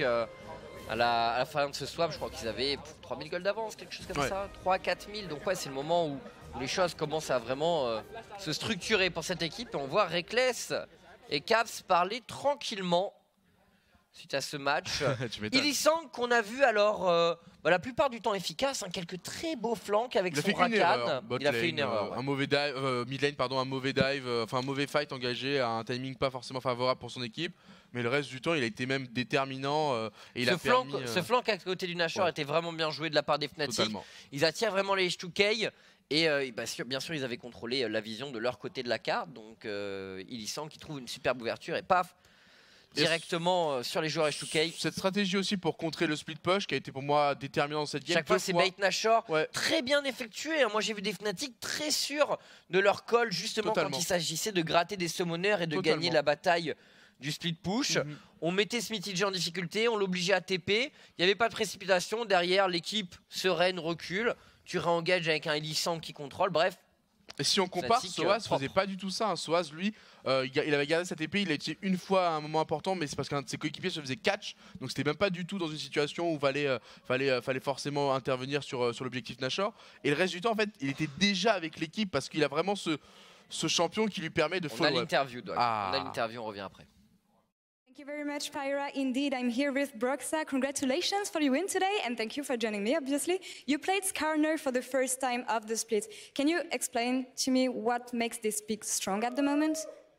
à la fin de ce swap, je crois qu'ils avaient 3000 golds d'avance, quelque chose comme ça, 3-4000. Donc c'est le moment où les choses commencent à vraiment se structurer pour cette équipe. Et on voit Reckless et Caps parler tranquillement suite à ce match. Ilisang qu'on a vu alors la plupart du temps efficace, hein, quelques très beaux flanks avec son Rakan. Il a fait une erreur. Un mauvais dive, mid lane pardon, un mauvais dive, enfin un mauvais fight engagé à un timing pas forcément favorable pour son équipe. Mais le reste du temps, il a été même déterminant. Et il a permis, ce flank à côté du Nashor était vraiment bien joué de la part des Fnatic. Totalement. Ils attirent vraiment les H2K. Et bien sûr, ils avaient contrôlé la vision de leur côté de la carte. Donc Ilisang qui trouve une superbe ouverture et paf, directement sur les joueurs H2K. Cette stratégie aussi pour contrer le split push qui a été pour moi déterminant dans cette game. Chaque fois c'est bait Nashor, très bien effectué. Moi j'ai vu des Fnatic très sûrs de leur call justement quand il s'agissait de gratter des summoners et de gagner la bataille du split push. On mettait Smithy en difficulté, on l'obligeait à TP. Il n'y avait pas de précipitation. Derrière l'équipe sereine recule. Tu réengages avec un Ilisang qui contrôle. Bref. Et si on compare, Soaz faisait pas du tout ça. Hein. Soaz, lui, il avait gardé cette épée, il l'a utilisé une fois à un moment important, mais c'est parce qu'un de ses coéquipiers se faisait catch. Donc c'était même pas du tout dans une situation où fallait forcément intervenir sur l'objectif Nashor. Et le reste du temps, en fait, il était déjà avec l'équipe parce qu'il a vraiment ce champion qui lui permet de follow-up. On a l'interview, Doug. On a l'interview, on revient après. Thank you very much, Pyra. Indeed, I'm here with Broxa. Congratulations for your win today, and thank you for joining me, obviously. You played Skarner for the first time of the split. Can you explain to me what makes this pick strong at the moment?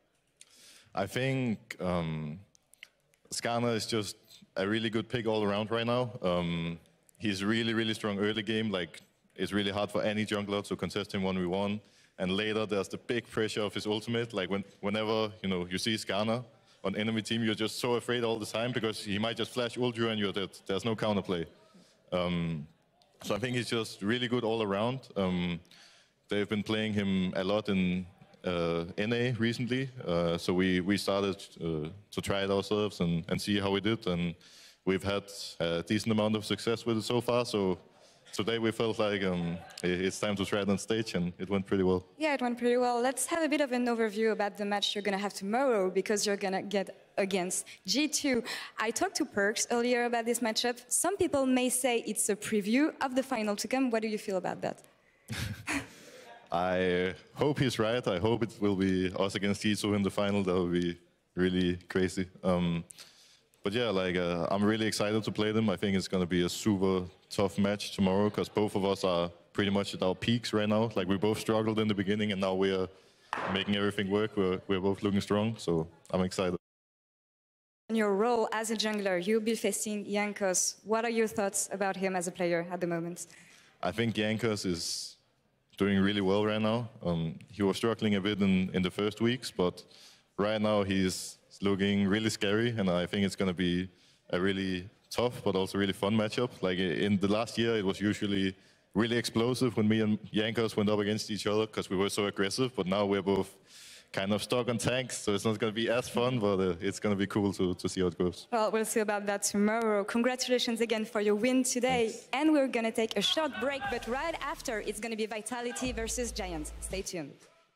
I think Skarner is just a really good pick all around right now. He's really strong early game. Like, it's really hard for any jungler to contest him 1v1. And later, there's the big pressure of his ultimate. Like, whenever you see Skarner on enemy team, you're just so afraid all the time because he might just flash ult you and you're dead. There's no counterplay. So I think he's just really good all around. They've been playing him a lot in NA recently, so we started to try it ourselves and see how we did, and we've had a decent amount of success with it so far. So today we felt like it's time to try it on stage, and it went pretty well. Yeah, it went pretty well. Let's have a bit of an overview about the match you're going to have tomorrow, because you're going to get against G2. I talked to Perks earlier about this matchup. Some people may say it's a preview of the final to come. What do you feel about that? I hope he's right. I hope it will be us against G2 in the final. That would be really crazy. But yeah, like I'm really excited to play them. I think it's going to be a super tough match tomorrow because both of us are pretty much at our peaks right now. Like we both struggled in the beginning, and now we're making everything work. We're both looking strong, so I'm excited. In your role as a jungler, you'll be facing Jankos. What are your thoughts about him as a player at the moment? I think Jankos is doing really well right now. He was struggling a bit in the first weeks, but right now he's looking really scary, and I think it's going to be a really tough but also really fun matchup. Like in the last year, it was usually really explosive when me and Jankos went up against each other because we were so aggressive, but now we're both kind of stuck on tanks, so it's not going to be as fun, but it's going to be cool to see how it goes. Well, we'll see about that tomorrow. Congratulations again for your win today. Thanks. And we're going to take a short break, but right after, it's going to be Vitality versus Giants. Stay tuned.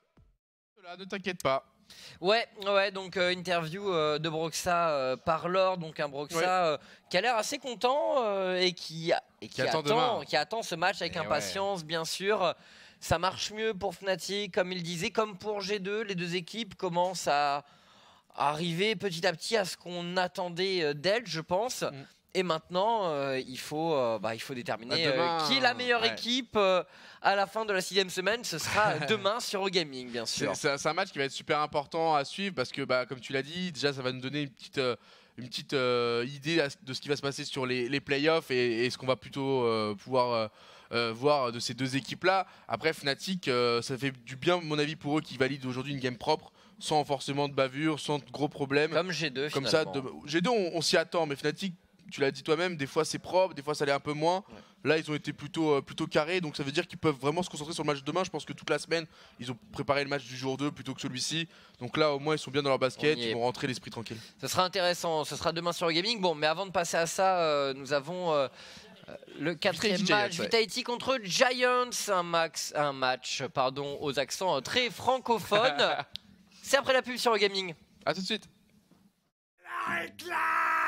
Ne t'inquiète pas. Ouais, donc interview de Broxah par Lord, donc un Broxah qui a l'air assez content et qui attend ce match avec impatience, bien sûr. Ça marche mieux pour Fnatic, comme il disait, comme pour G2. Les deux équipes commencent à arriver petit à petit à ce qu'on attendait d'elles, je pense. Et maintenant, il faut déterminer qui est la meilleure équipe à la fin de la 6e semaine. Ce sera demain sur Eurogaming, bien sûr. C'est un match qui va être super important à suivre parce que, comme tu l'as dit, déjà ça va nous donner une petite idée de ce qui va se passer sur les playoffs et ce qu'on va plutôt pouvoir voir de ces deux équipes-là. Après, Fnatic, ça fait du bien, à mon avis, pour eux qui valident aujourd'hui une game propre, sans forcément de bavure, sans de gros problèmes. Comme G2, comme ça, G2, on s'y attend, mais Fnatic, tu l'as dit toi-même, des fois c'est propre, des fois ça l'est un peu moins. Là, ils ont été plutôt carrés, donc ça veut dire qu'ils peuvent vraiment se concentrer sur le match de demain. Je pense que toute la semaine, ils ont préparé le match du jour 2 plutôt que celui-ci. Donc là, au moins, ils sont bien dans leur basket, ils vont rentrer l'esprit tranquille. Ça sera intéressant, ce sera demain sur Eurogaming. Bon, mais avant de passer à ça, nous avons le 4e match, Vitality contre Giants, un match aux accents très francophones. C'est après la pub sur Eurogaming. A tout de suite.